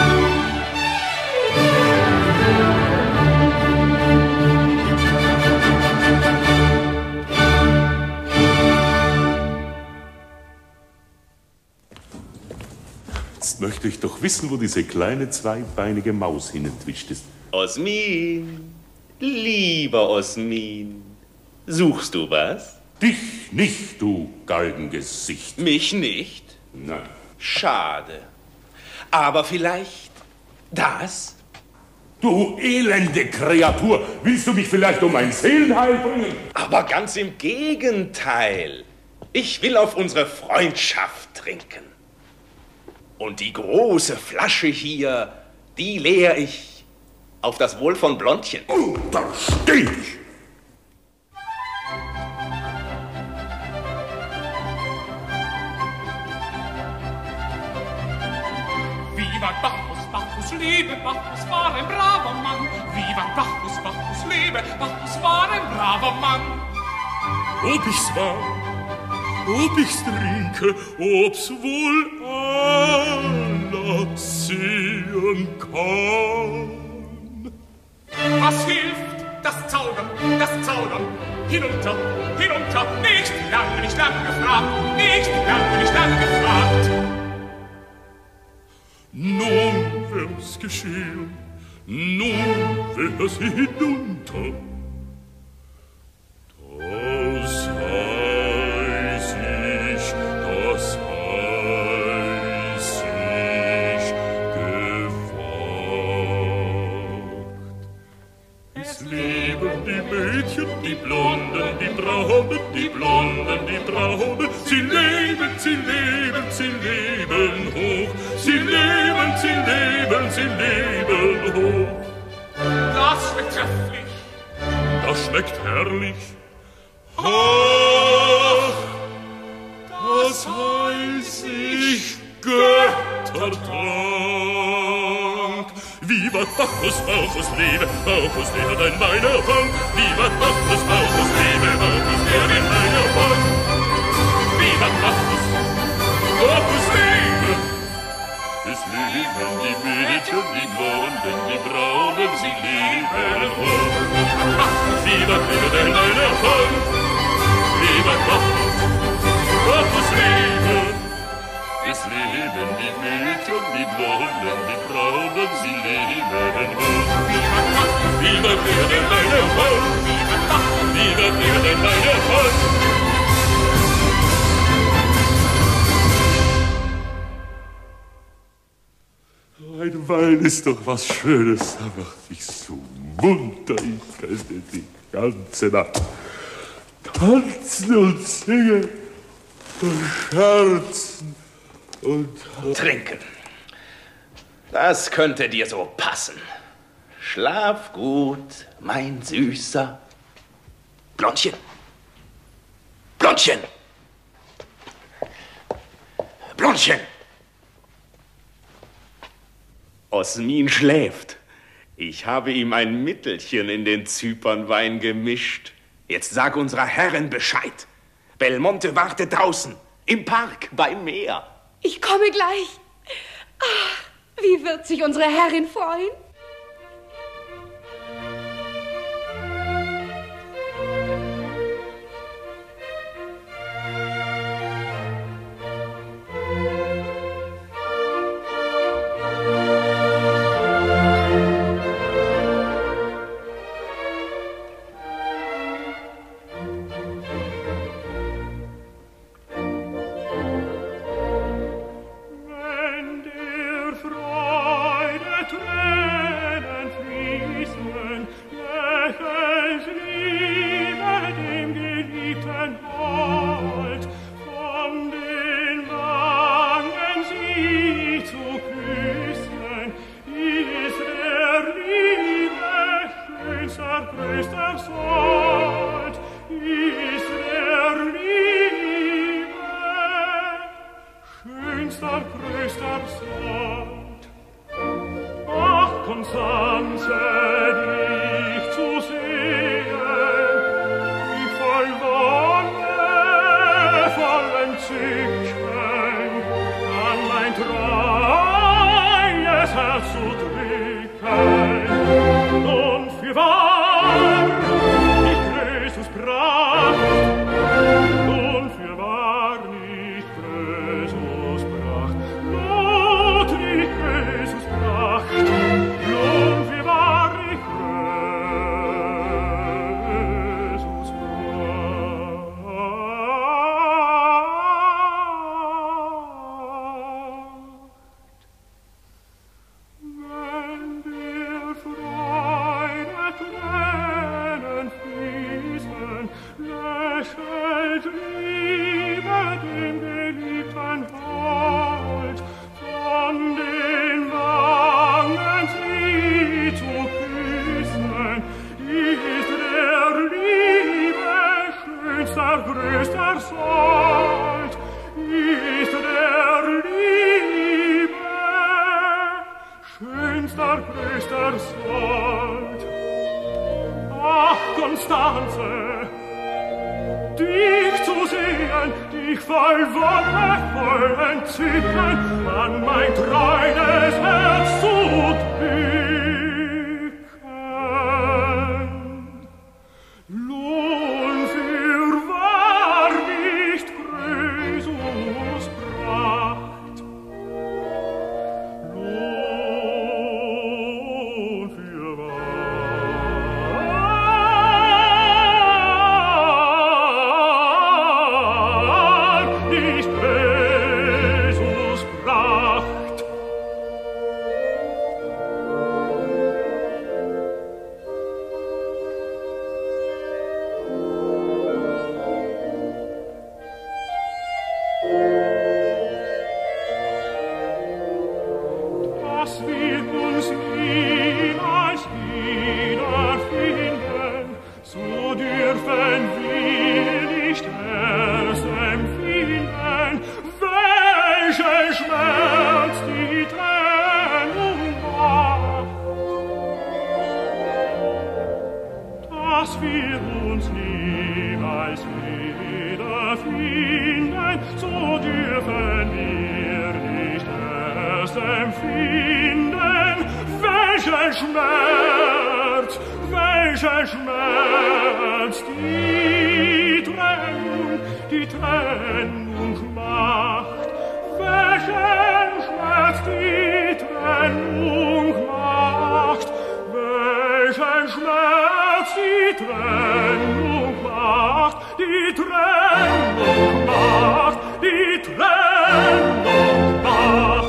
Jetzt möchte ich doch wissen, wo diese kleine zweibeinige Maus hinentwischt ist. Osmin, lieber Osmin, suchst du was? Dich nicht, du Galgengesicht. Mich nicht? Nein. Schade. Aber vielleicht das? Du elende Kreatur, willst du mich vielleicht um mein Seelenheil bringen? Aber ganz im Gegenteil. Ich will auf unsere Freundschaft trinken. Und die große Flasche hier, die leer ich auf das Wohl von Blondchen. Untersteh ich! Vivat Bacchus, Bacchus lebe, Bacchus war ein braver Mann. Vivat Bacchus, Bacchus lebe, Bacchus war ein braver Mann. Ob ich's war, ob ich's trinke, ob's wohl aller sehen kann. Was hilft das Zaudern, das Zaudern? Hinunter, hinunter, nicht lange gefragt, nicht lange gefragt. Nun wär's geschehen, nun wär's hinunter. Das heiß ich gewagt. Es leben die Mädchen, die Blonden, die Braunen, die Blonden, die Braunen. Sie leben, sie leben, sie leben hoch. Sie leben, sie leben, sie leben hoch. Das schmeckt trefflich, das schmeckt herrlich. Ach, das heiß ich Göttertrank. Vivat Bacchus, Bacchus lebe, Bacchus lebe dein meiner Fang. Vivat Bacchus, Bacchus lebe, Bacchus lebe in meiner Fang. Vivat Bacchus, Bacchus lebe. Es leben die Mädchen, die Blonden, die Braunen, sie leben hoch. Vivat lebe dein meiner Fang. Vivat Bacchus, Bacchus lebe. Es leben die Mädchen, die wollen die Braunen, sie leben wie man werden meine Frau, wie man werden meine Frau. Ein Wein ist doch was Schönes, da macht mich so munter, ich könnte die ganze Nacht tanzen und singen und scherzen und trinken. Das könnte dir so passen. Schlaf gut, mein Süßer. Blondchen. Blondchen. Blondchen. Osmin schläft. Ich habe ihm ein Mittelchen in den Zypernwein gemischt. Jetzt sag unserer Herrin Bescheid. Belmonte wartet draußen, im Park, beim Meer. Ich komme gleich. Ach, wie wird sich unsere Herrin freuen? Konstanze, dich zu sehen, wie voll Wonne, voll Entzücken, an mein treues Herz zu drücken. Und fürwahr, nicht Christus Pracht, und fürwahr, nicht Christus Pracht, Not nicht Christus Pracht, Konstanze, dich zu sehen, dich voll Wonne, voll Entzücken, an mein treues Herz zu drücken. Lohn fürwahr nicht Christus Pracht, Lohn fürwahr die Trennung macht, welchen Schmerz die Trennung macht, welchen Schmerz die Trennung macht, die Trennung macht, die Trennung macht.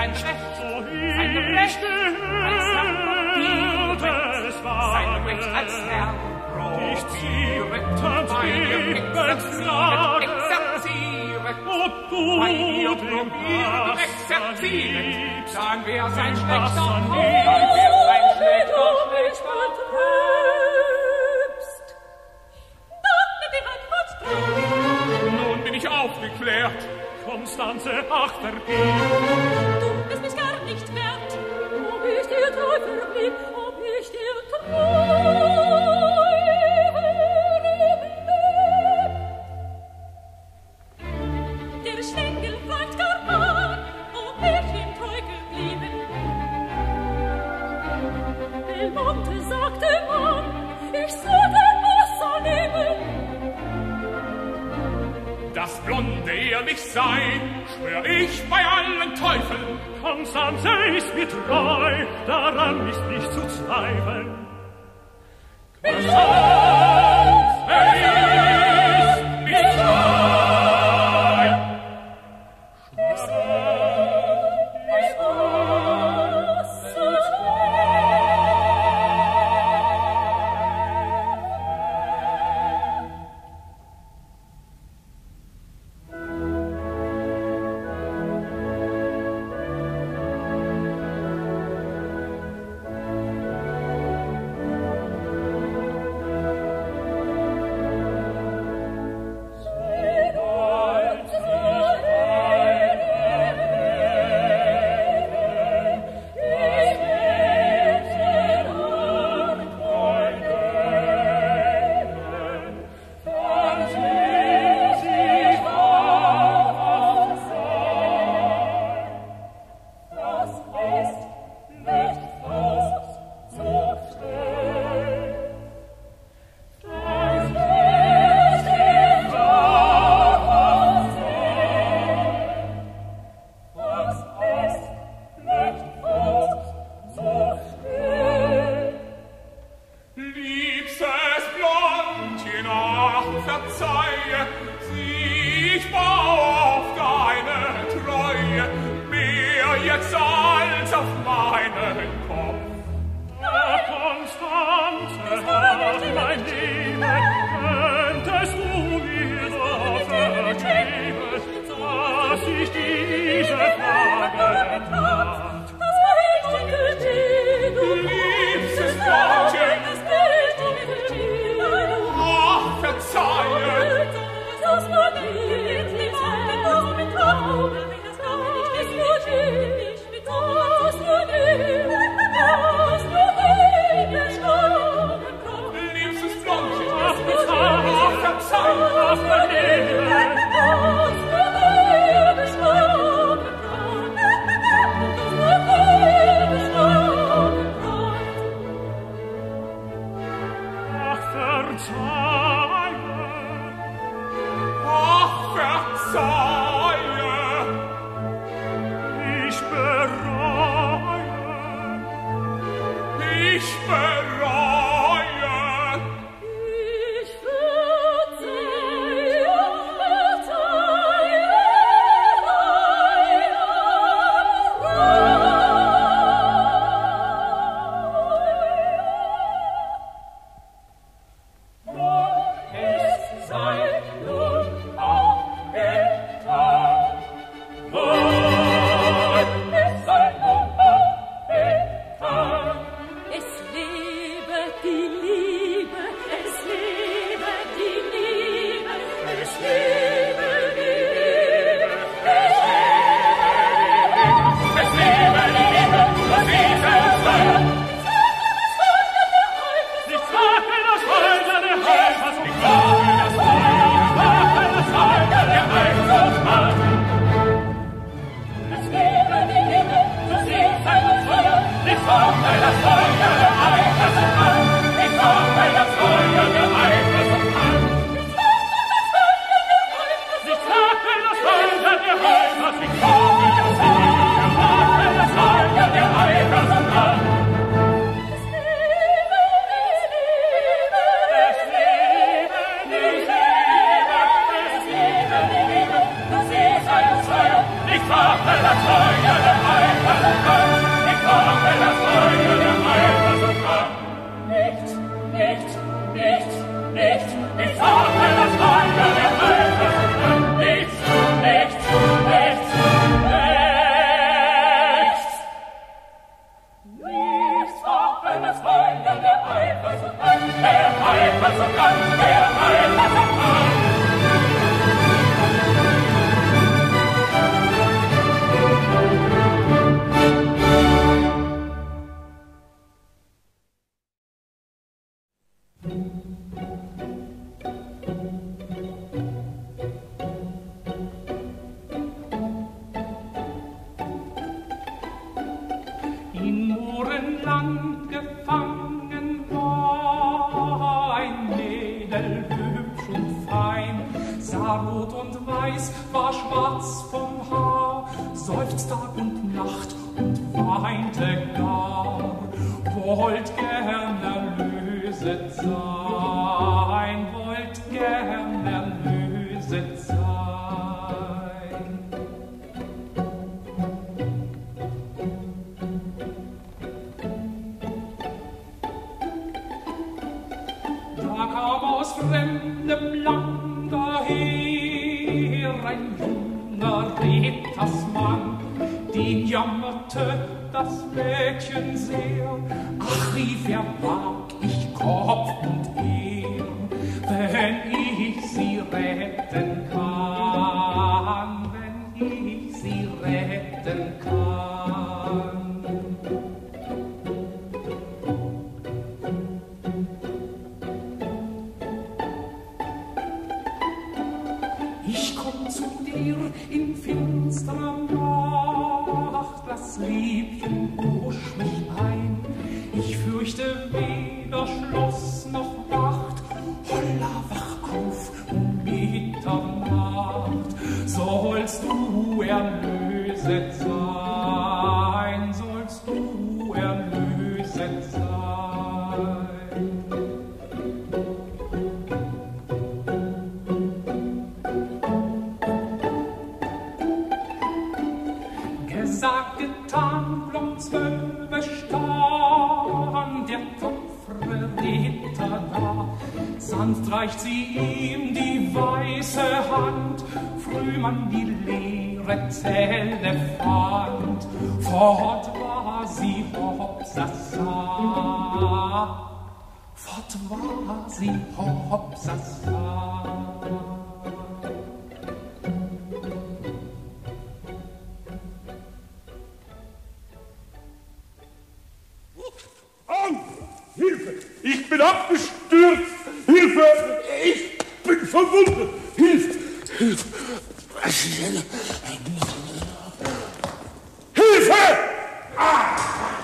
sein Schlecht, sein Recht als Herr, sein Recht als Herr. Ich ziehe bei ihr exerziere, bei ihr probiere exerziere, sagen wer sein schlechter Nun bin ich aufgeklärt, Konstanze, ach vergeh. Du bist mich gar nicht wert, ob ich dir treu verblieb, ob ich dir treu. Der Schwengel fragt gar an, ob ich ihm treu geblieben. Belmonte sagte an, ich soll den Wasser nehmen. Das blonde ehrlich sein, schwör ich bei allen Teufeln. Konstanze ist mir treu, daran ist nicht zu zweifeln. Konstanze ist mir treu. In Mohrenland gefangen war ein Mädel, hübsch und fein, sah rot und weiß, war schwarz vom Haar, seufzt Tag und Nacht und weinte gar, wollt gern erlöset sein, wollt gern erlöset sein. Da kam aus fremdem Land daher ein junger Rittersmann, den jammerte das Mädchen sehr. Ach, rief er, wag ich Kopf und Ehr, wenn ich sie retten kann, wenn ich sie retten kann. Ich komm zu dir in finsterer Nacht, das Liebchen husch mich ein. Ich fürchte weder Schloss noch Wacht, holla, wach auf um Mitternacht. Sollst du erlöset sein, sollst du erlöset sein. Gesagt, getan, plomb 12 stand der tapfere Ritter da. Sanft reicht sie ihm die weiße Hand, früh man die leere Zelle fand. Fort war sie, hopsasa, fort war sie, hopsasa. Hilfe! Ich bin abgestürzt! Hilfe! Ich bin verwundet! Hilfe! Hilfe! Hilfe! Ah!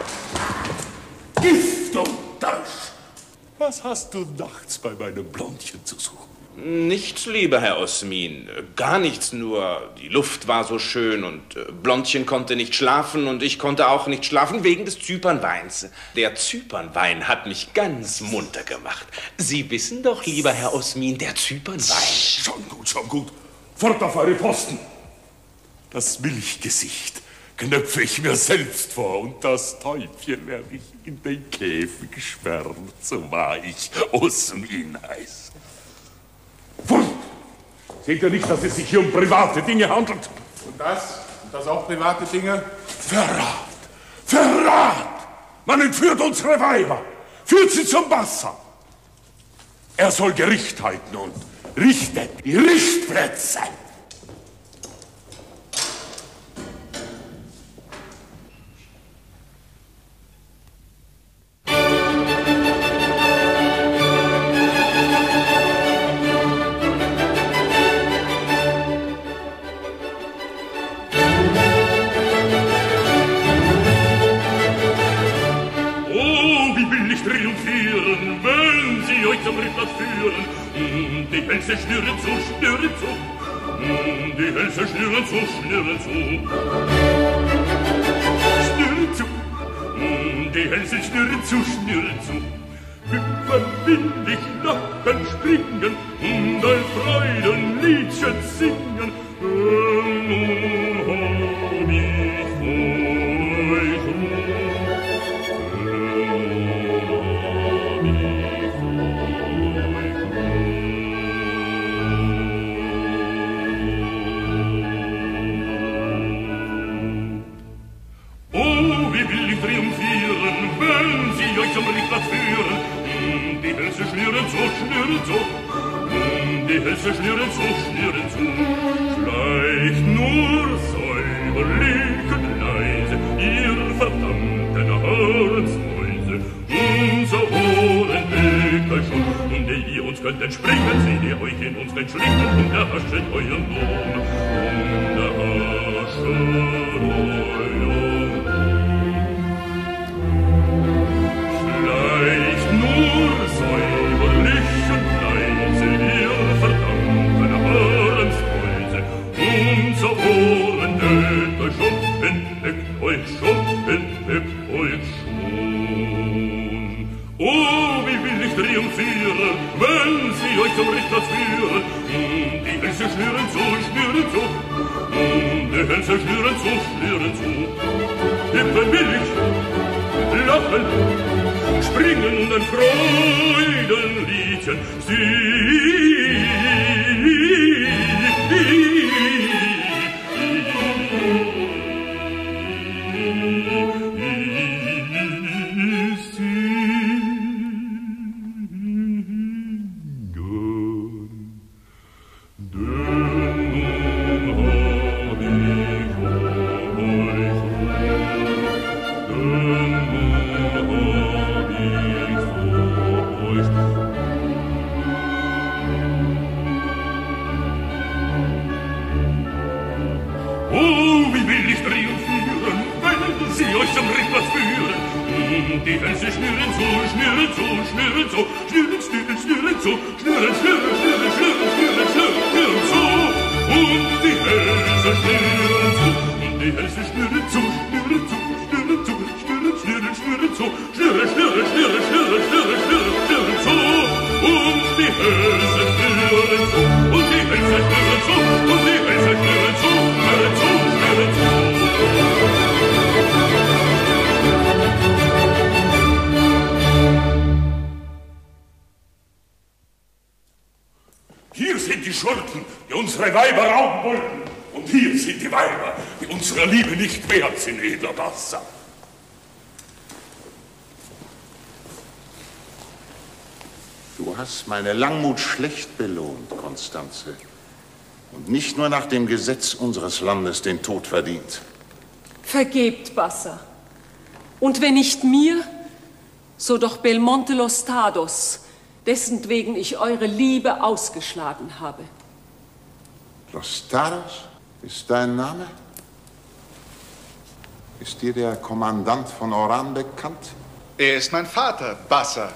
Gift und Dolch! Was hast du nachts bei meinem Blondchen zu suchen? Nichts, lieber Herr Osmin. Gar nichts, nur die Luft war so schön und Blondchen konnte nicht schlafen und ich konnte auch nicht schlafen wegen des Zypernweins. Der Zypernwein hat mich ganz munter gemacht. Sie wissen doch, lieber Herr Osmin, der Zypernwein. Schon gut, schon gut. Fort auf eure Posten. Das Milchgesicht knöpfe ich mir selbst vor und das Täubchen werde ich in den Käfig sperren, so wahr ich Osmin heiße. Seht ihr nicht, dass es sich hier um private Dinge handelt? Und das auch private Dinge? Verrat! Verrat! Man entführt unsere Weiber, führt sie zum Wasser. Er soll Gericht halten und richtet die Richtplätze. Die Hälse schnüren zu, schnüren zu. Die Hälse schnüren zu, schnüren zu. Schnüren zu. Die Hälse schnüren zu, schnüren zu. Hüpfen, windig, lachen, springen und ein Freudenliedchen singen. Zum Richtplatz führen, die Hälse schnüren zu, schnüren zu, die Hälse schnüren zu, schnüren zu. Schleicht nur säuberlich und leise, ihr verdammten Haarensmäuse, unser Ohrenbäcker schon, und ihr uns könnt entspringen, seht ihr euch in unseren Schlingen und erhaschet euren Lohn, und erhaschet euren Lohn. entlebt euch schon. Oh, wie will ich triumphieren, wenn sie euch zum Richtplatz führen. Die Hälse schnüren zu, schnüren zu. Die Hälse schnüren zu, schnüren zu. Hippen will ich lachen, springen und ein Freudenliedchen die Hälse schnüren zu, schnüren zu, schnüren zu, schnüren, schnüren, schnüren zu, schnüren, schnüren, schnüren, schnüren, schnüren, schnüren zu, und die Hälse schnüren zu, und die Hälse schnüren zu, schnüren zu, schnüren zu, schnüren, schnüren, schnüren zu, schnüren, schnüren, schnüren, schnüren, schnüren, schnüren, schnüren zu, und die Hälse schnüren zu, und die Hälse schnüren zu, und die Hälse schnüren zu, schnüren zu, schnüren zu. Hier sind die Schurken, die unsere Weiber rauben wollten. Und hier sind die Weiber, die unserer Liebe nicht wert sind, edler Pasha. Du hast meine Langmut schlecht belohnt, Konstanze. Und nicht nur nach dem Gesetz unseres Landes den Tod verdient. Vergebt, Pasha. Und wenn nicht mir, so doch Belmonte los Tados, dessen wegen ich eure Liebe ausgeschlagen habe. Los Tados ist dein Name? Ist dir der Kommandant von Oran bekannt? Er ist mein Vater, Pasha.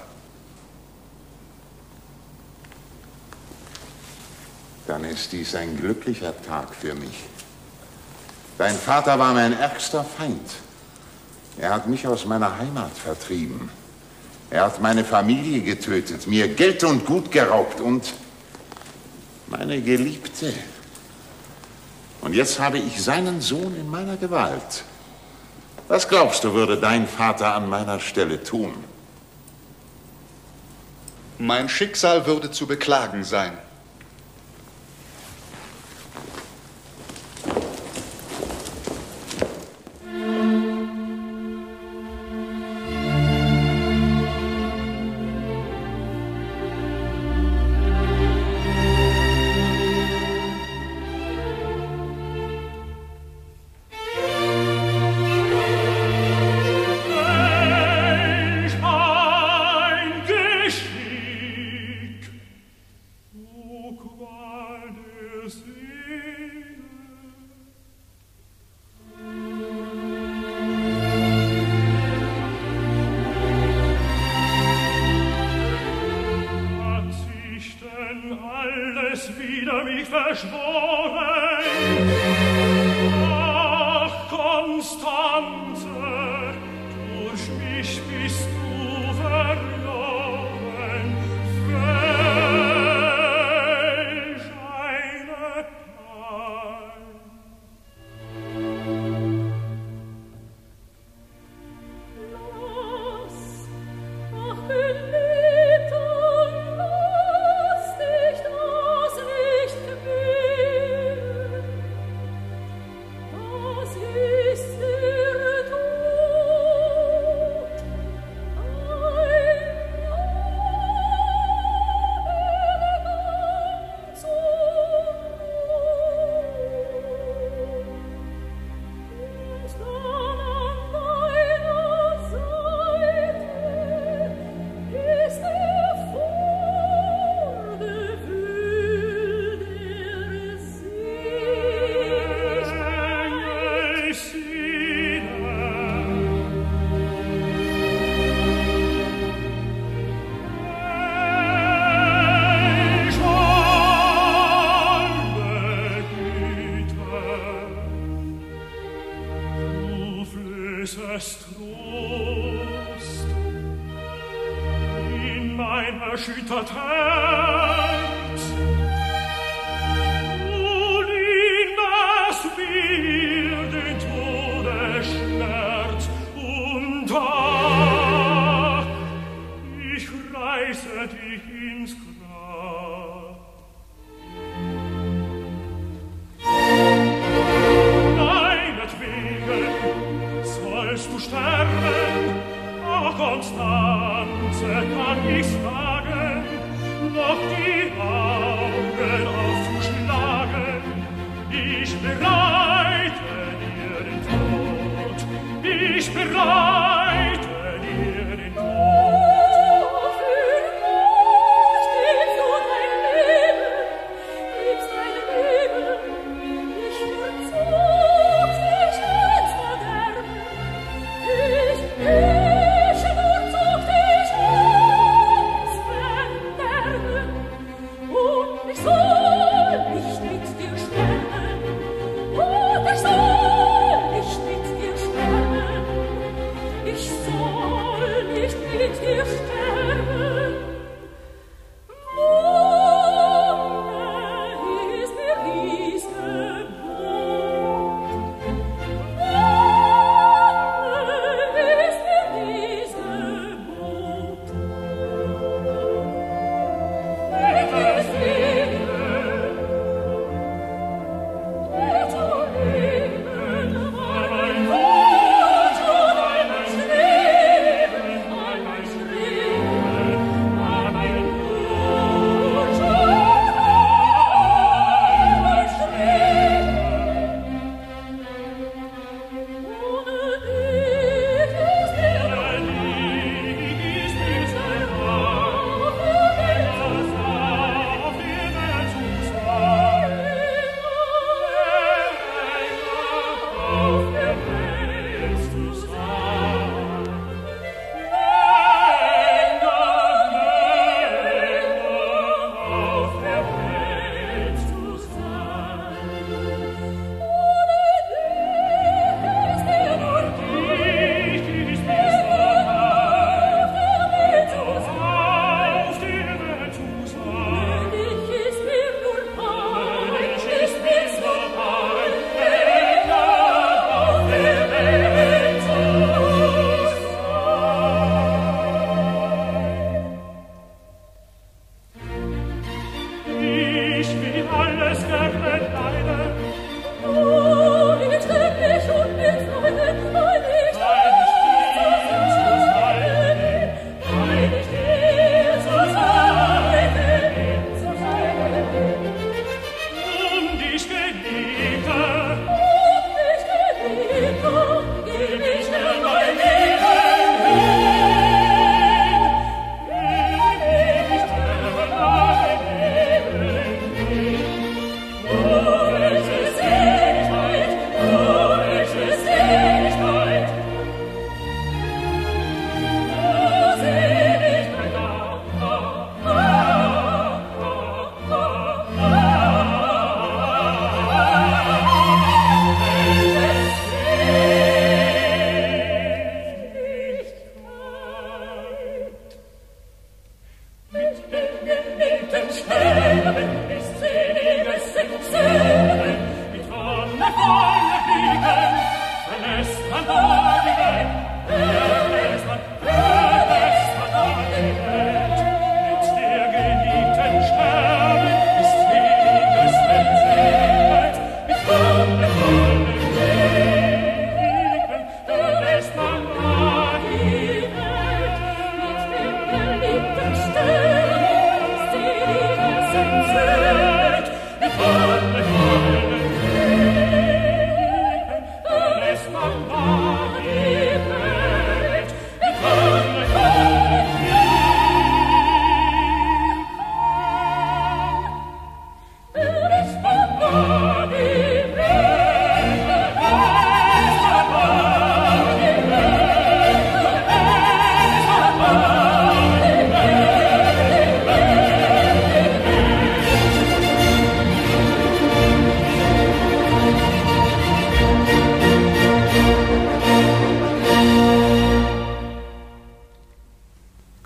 Dann ist dies ein glücklicher Tag für mich. Dein Vater war mein ärgster Feind. Er hat mich aus meiner Heimat vertrieben. Er hat meine Familie getötet, mir Geld und Gut geraubt und meine Geliebte. Und jetzt habe ich seinen Sohn in meiner Gewalt. Was glaubst du, würde dein Vater an meiner Stelle tun? Mein Schicksal würde zu beklagen sein. Ach, Konstanze, durch mich bist du verloren. Welch eine Pein. Lass, ach, Geliebter, lass dich das nicht quälen. Das ist der Tod. es Trost in mein erschüttert Herz und in das mir den Todesschmerz und da ich reiße dich ins Grab. Deinetwegen sollst du sterben, ach Konstanze, kann ich's wagen, noch die Augen aufzuschlagen. Ich bereite dir den Tod, ich bereite dir den Tod.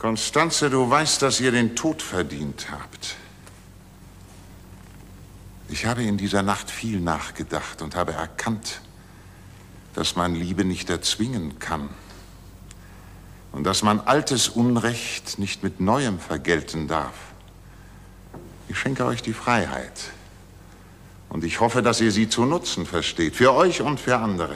Konstanze, du weißt, dass ihr den Tod verdient habt. Ich habe in dieser Nacht viel nachgedacht und habe erkannt, dass man Liebe nicht erzwingen kann und dass man altes Unrecht nicht mit Neuem vergelten darf. Ich schenke euch die Freiheit und ich hoffe, dass ihr sie zu nutzen versteht, für euch und für andere.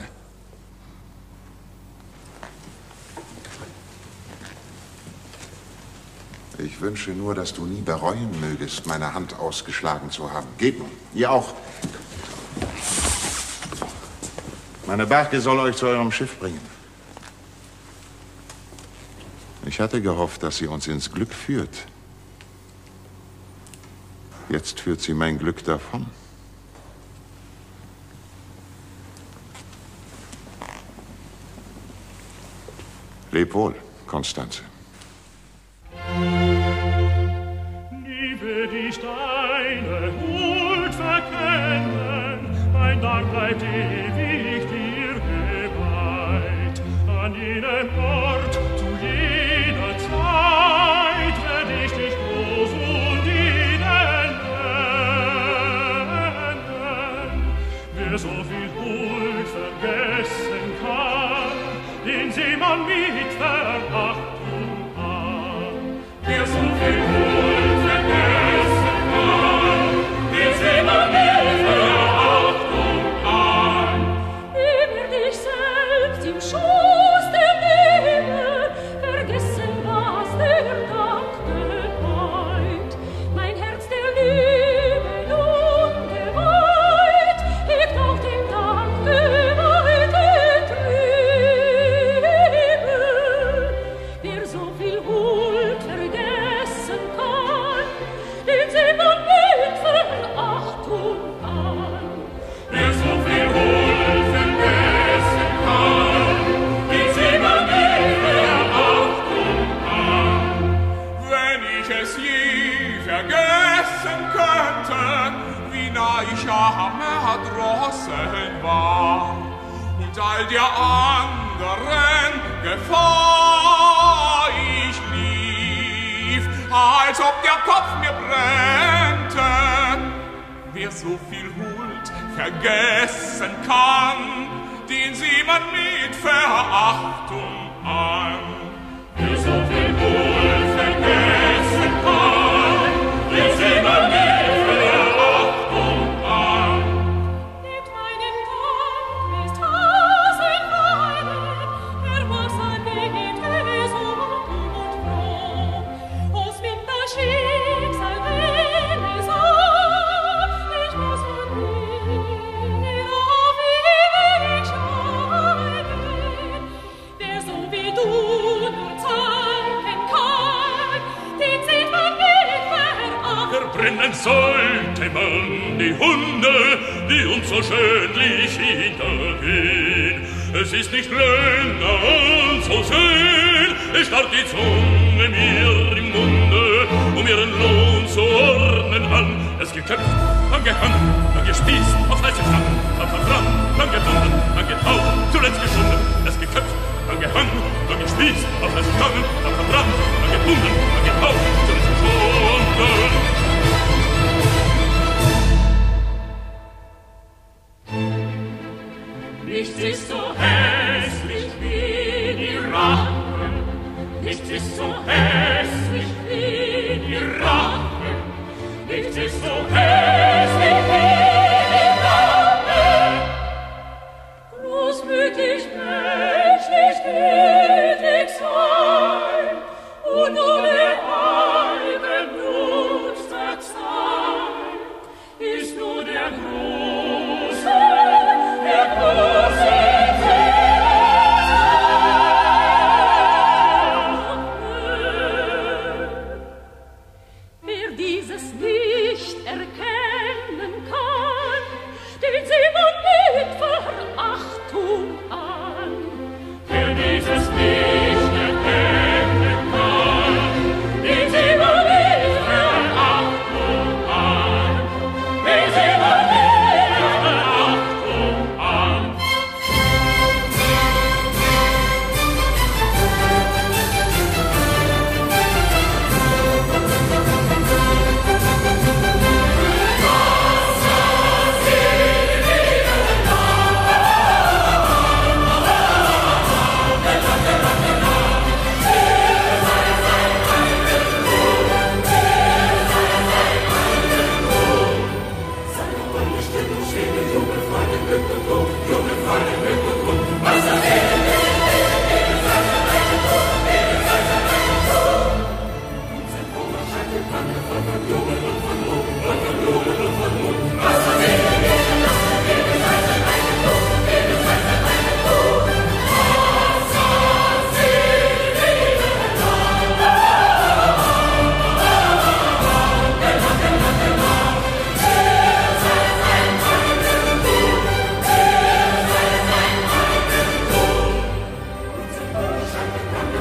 Ich wünsche nur, dass du nie bereuen mögest, meine Hand ausgeschlagen zu haben. Geht nun, ihr auch. Meine Barke soll euch zu eurem Schiff bringen. Ich hatte gehofft, dass sie uns ins Glück führt. Jetzt führt sie mein Glück davon. Leb wohl, Konstanze. Nie wird ich deine Huld verkennen, mein Dank bleibt ewig dir geweiht. An jenem Ort, zu jeder Zeit, werd ich dich groß und ihnen nennen. Wer so viel Huld vergessen kann, den Seemann mit Verachtung an. Wer so viel Huld vergessen kann, den Seemann mit Verachtung an. Über dich selbst im Schoß der Liebe, vergessen, was der Dachte meint. Mein Herz der Liebe ungeweiht, hebt auf den Dank geweiht getrieben. Wer so viel Huld vergessen kann, den sieht man mit Verachtung an. Wer so viel Huld vergessen kann, den sieht man mit Verachtung an. Wenn ich es je vergessen könnte, wie nah ich am Erdrosseln war und all der anderen Gefahr ich lief, als ob der Kopf mir brennte. Wer so viel Huld vergessen kann, den sieht man mit Verachtung an. Wer so viel Huld vergessen kann, den sieht man mit Verachtung an. Mit meinem Dank ist Hasenweide, der Wasser geht so und froh. Osmin das Schicksal will es auch, ich muss von mir auf ewig scheiden. Wer so wie du nur zanken kann, den sieht man mit Verachtung. Verbrennen sollte man die Hunde, die uns so schönlich hintergehen. Es ist nicht länger anzusehen, es starrt die Zunge mir im Munde, um ihren Lohn zu ordnen an. Es geköpft, dann gehangen, dann gespießt, auf heiße Flammen, dann verbrannt, dann gebunden, dann getaucht, zuletzt geschunden. Es geköpft, dann gehangen, dann gespießt, auf heiße Flammen, dann verbrannt, dann gebunden, dann getaucht, zuletzt geschunden. Nichts ist so hässlich wie die Rache, nichts ist so hässlich wie die Rache, nichts ist so hässlich wie die Rache. Großmütig, menschlich, gütig sein und ohne halben Blut verzeihen, ist nur der große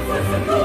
Forse tu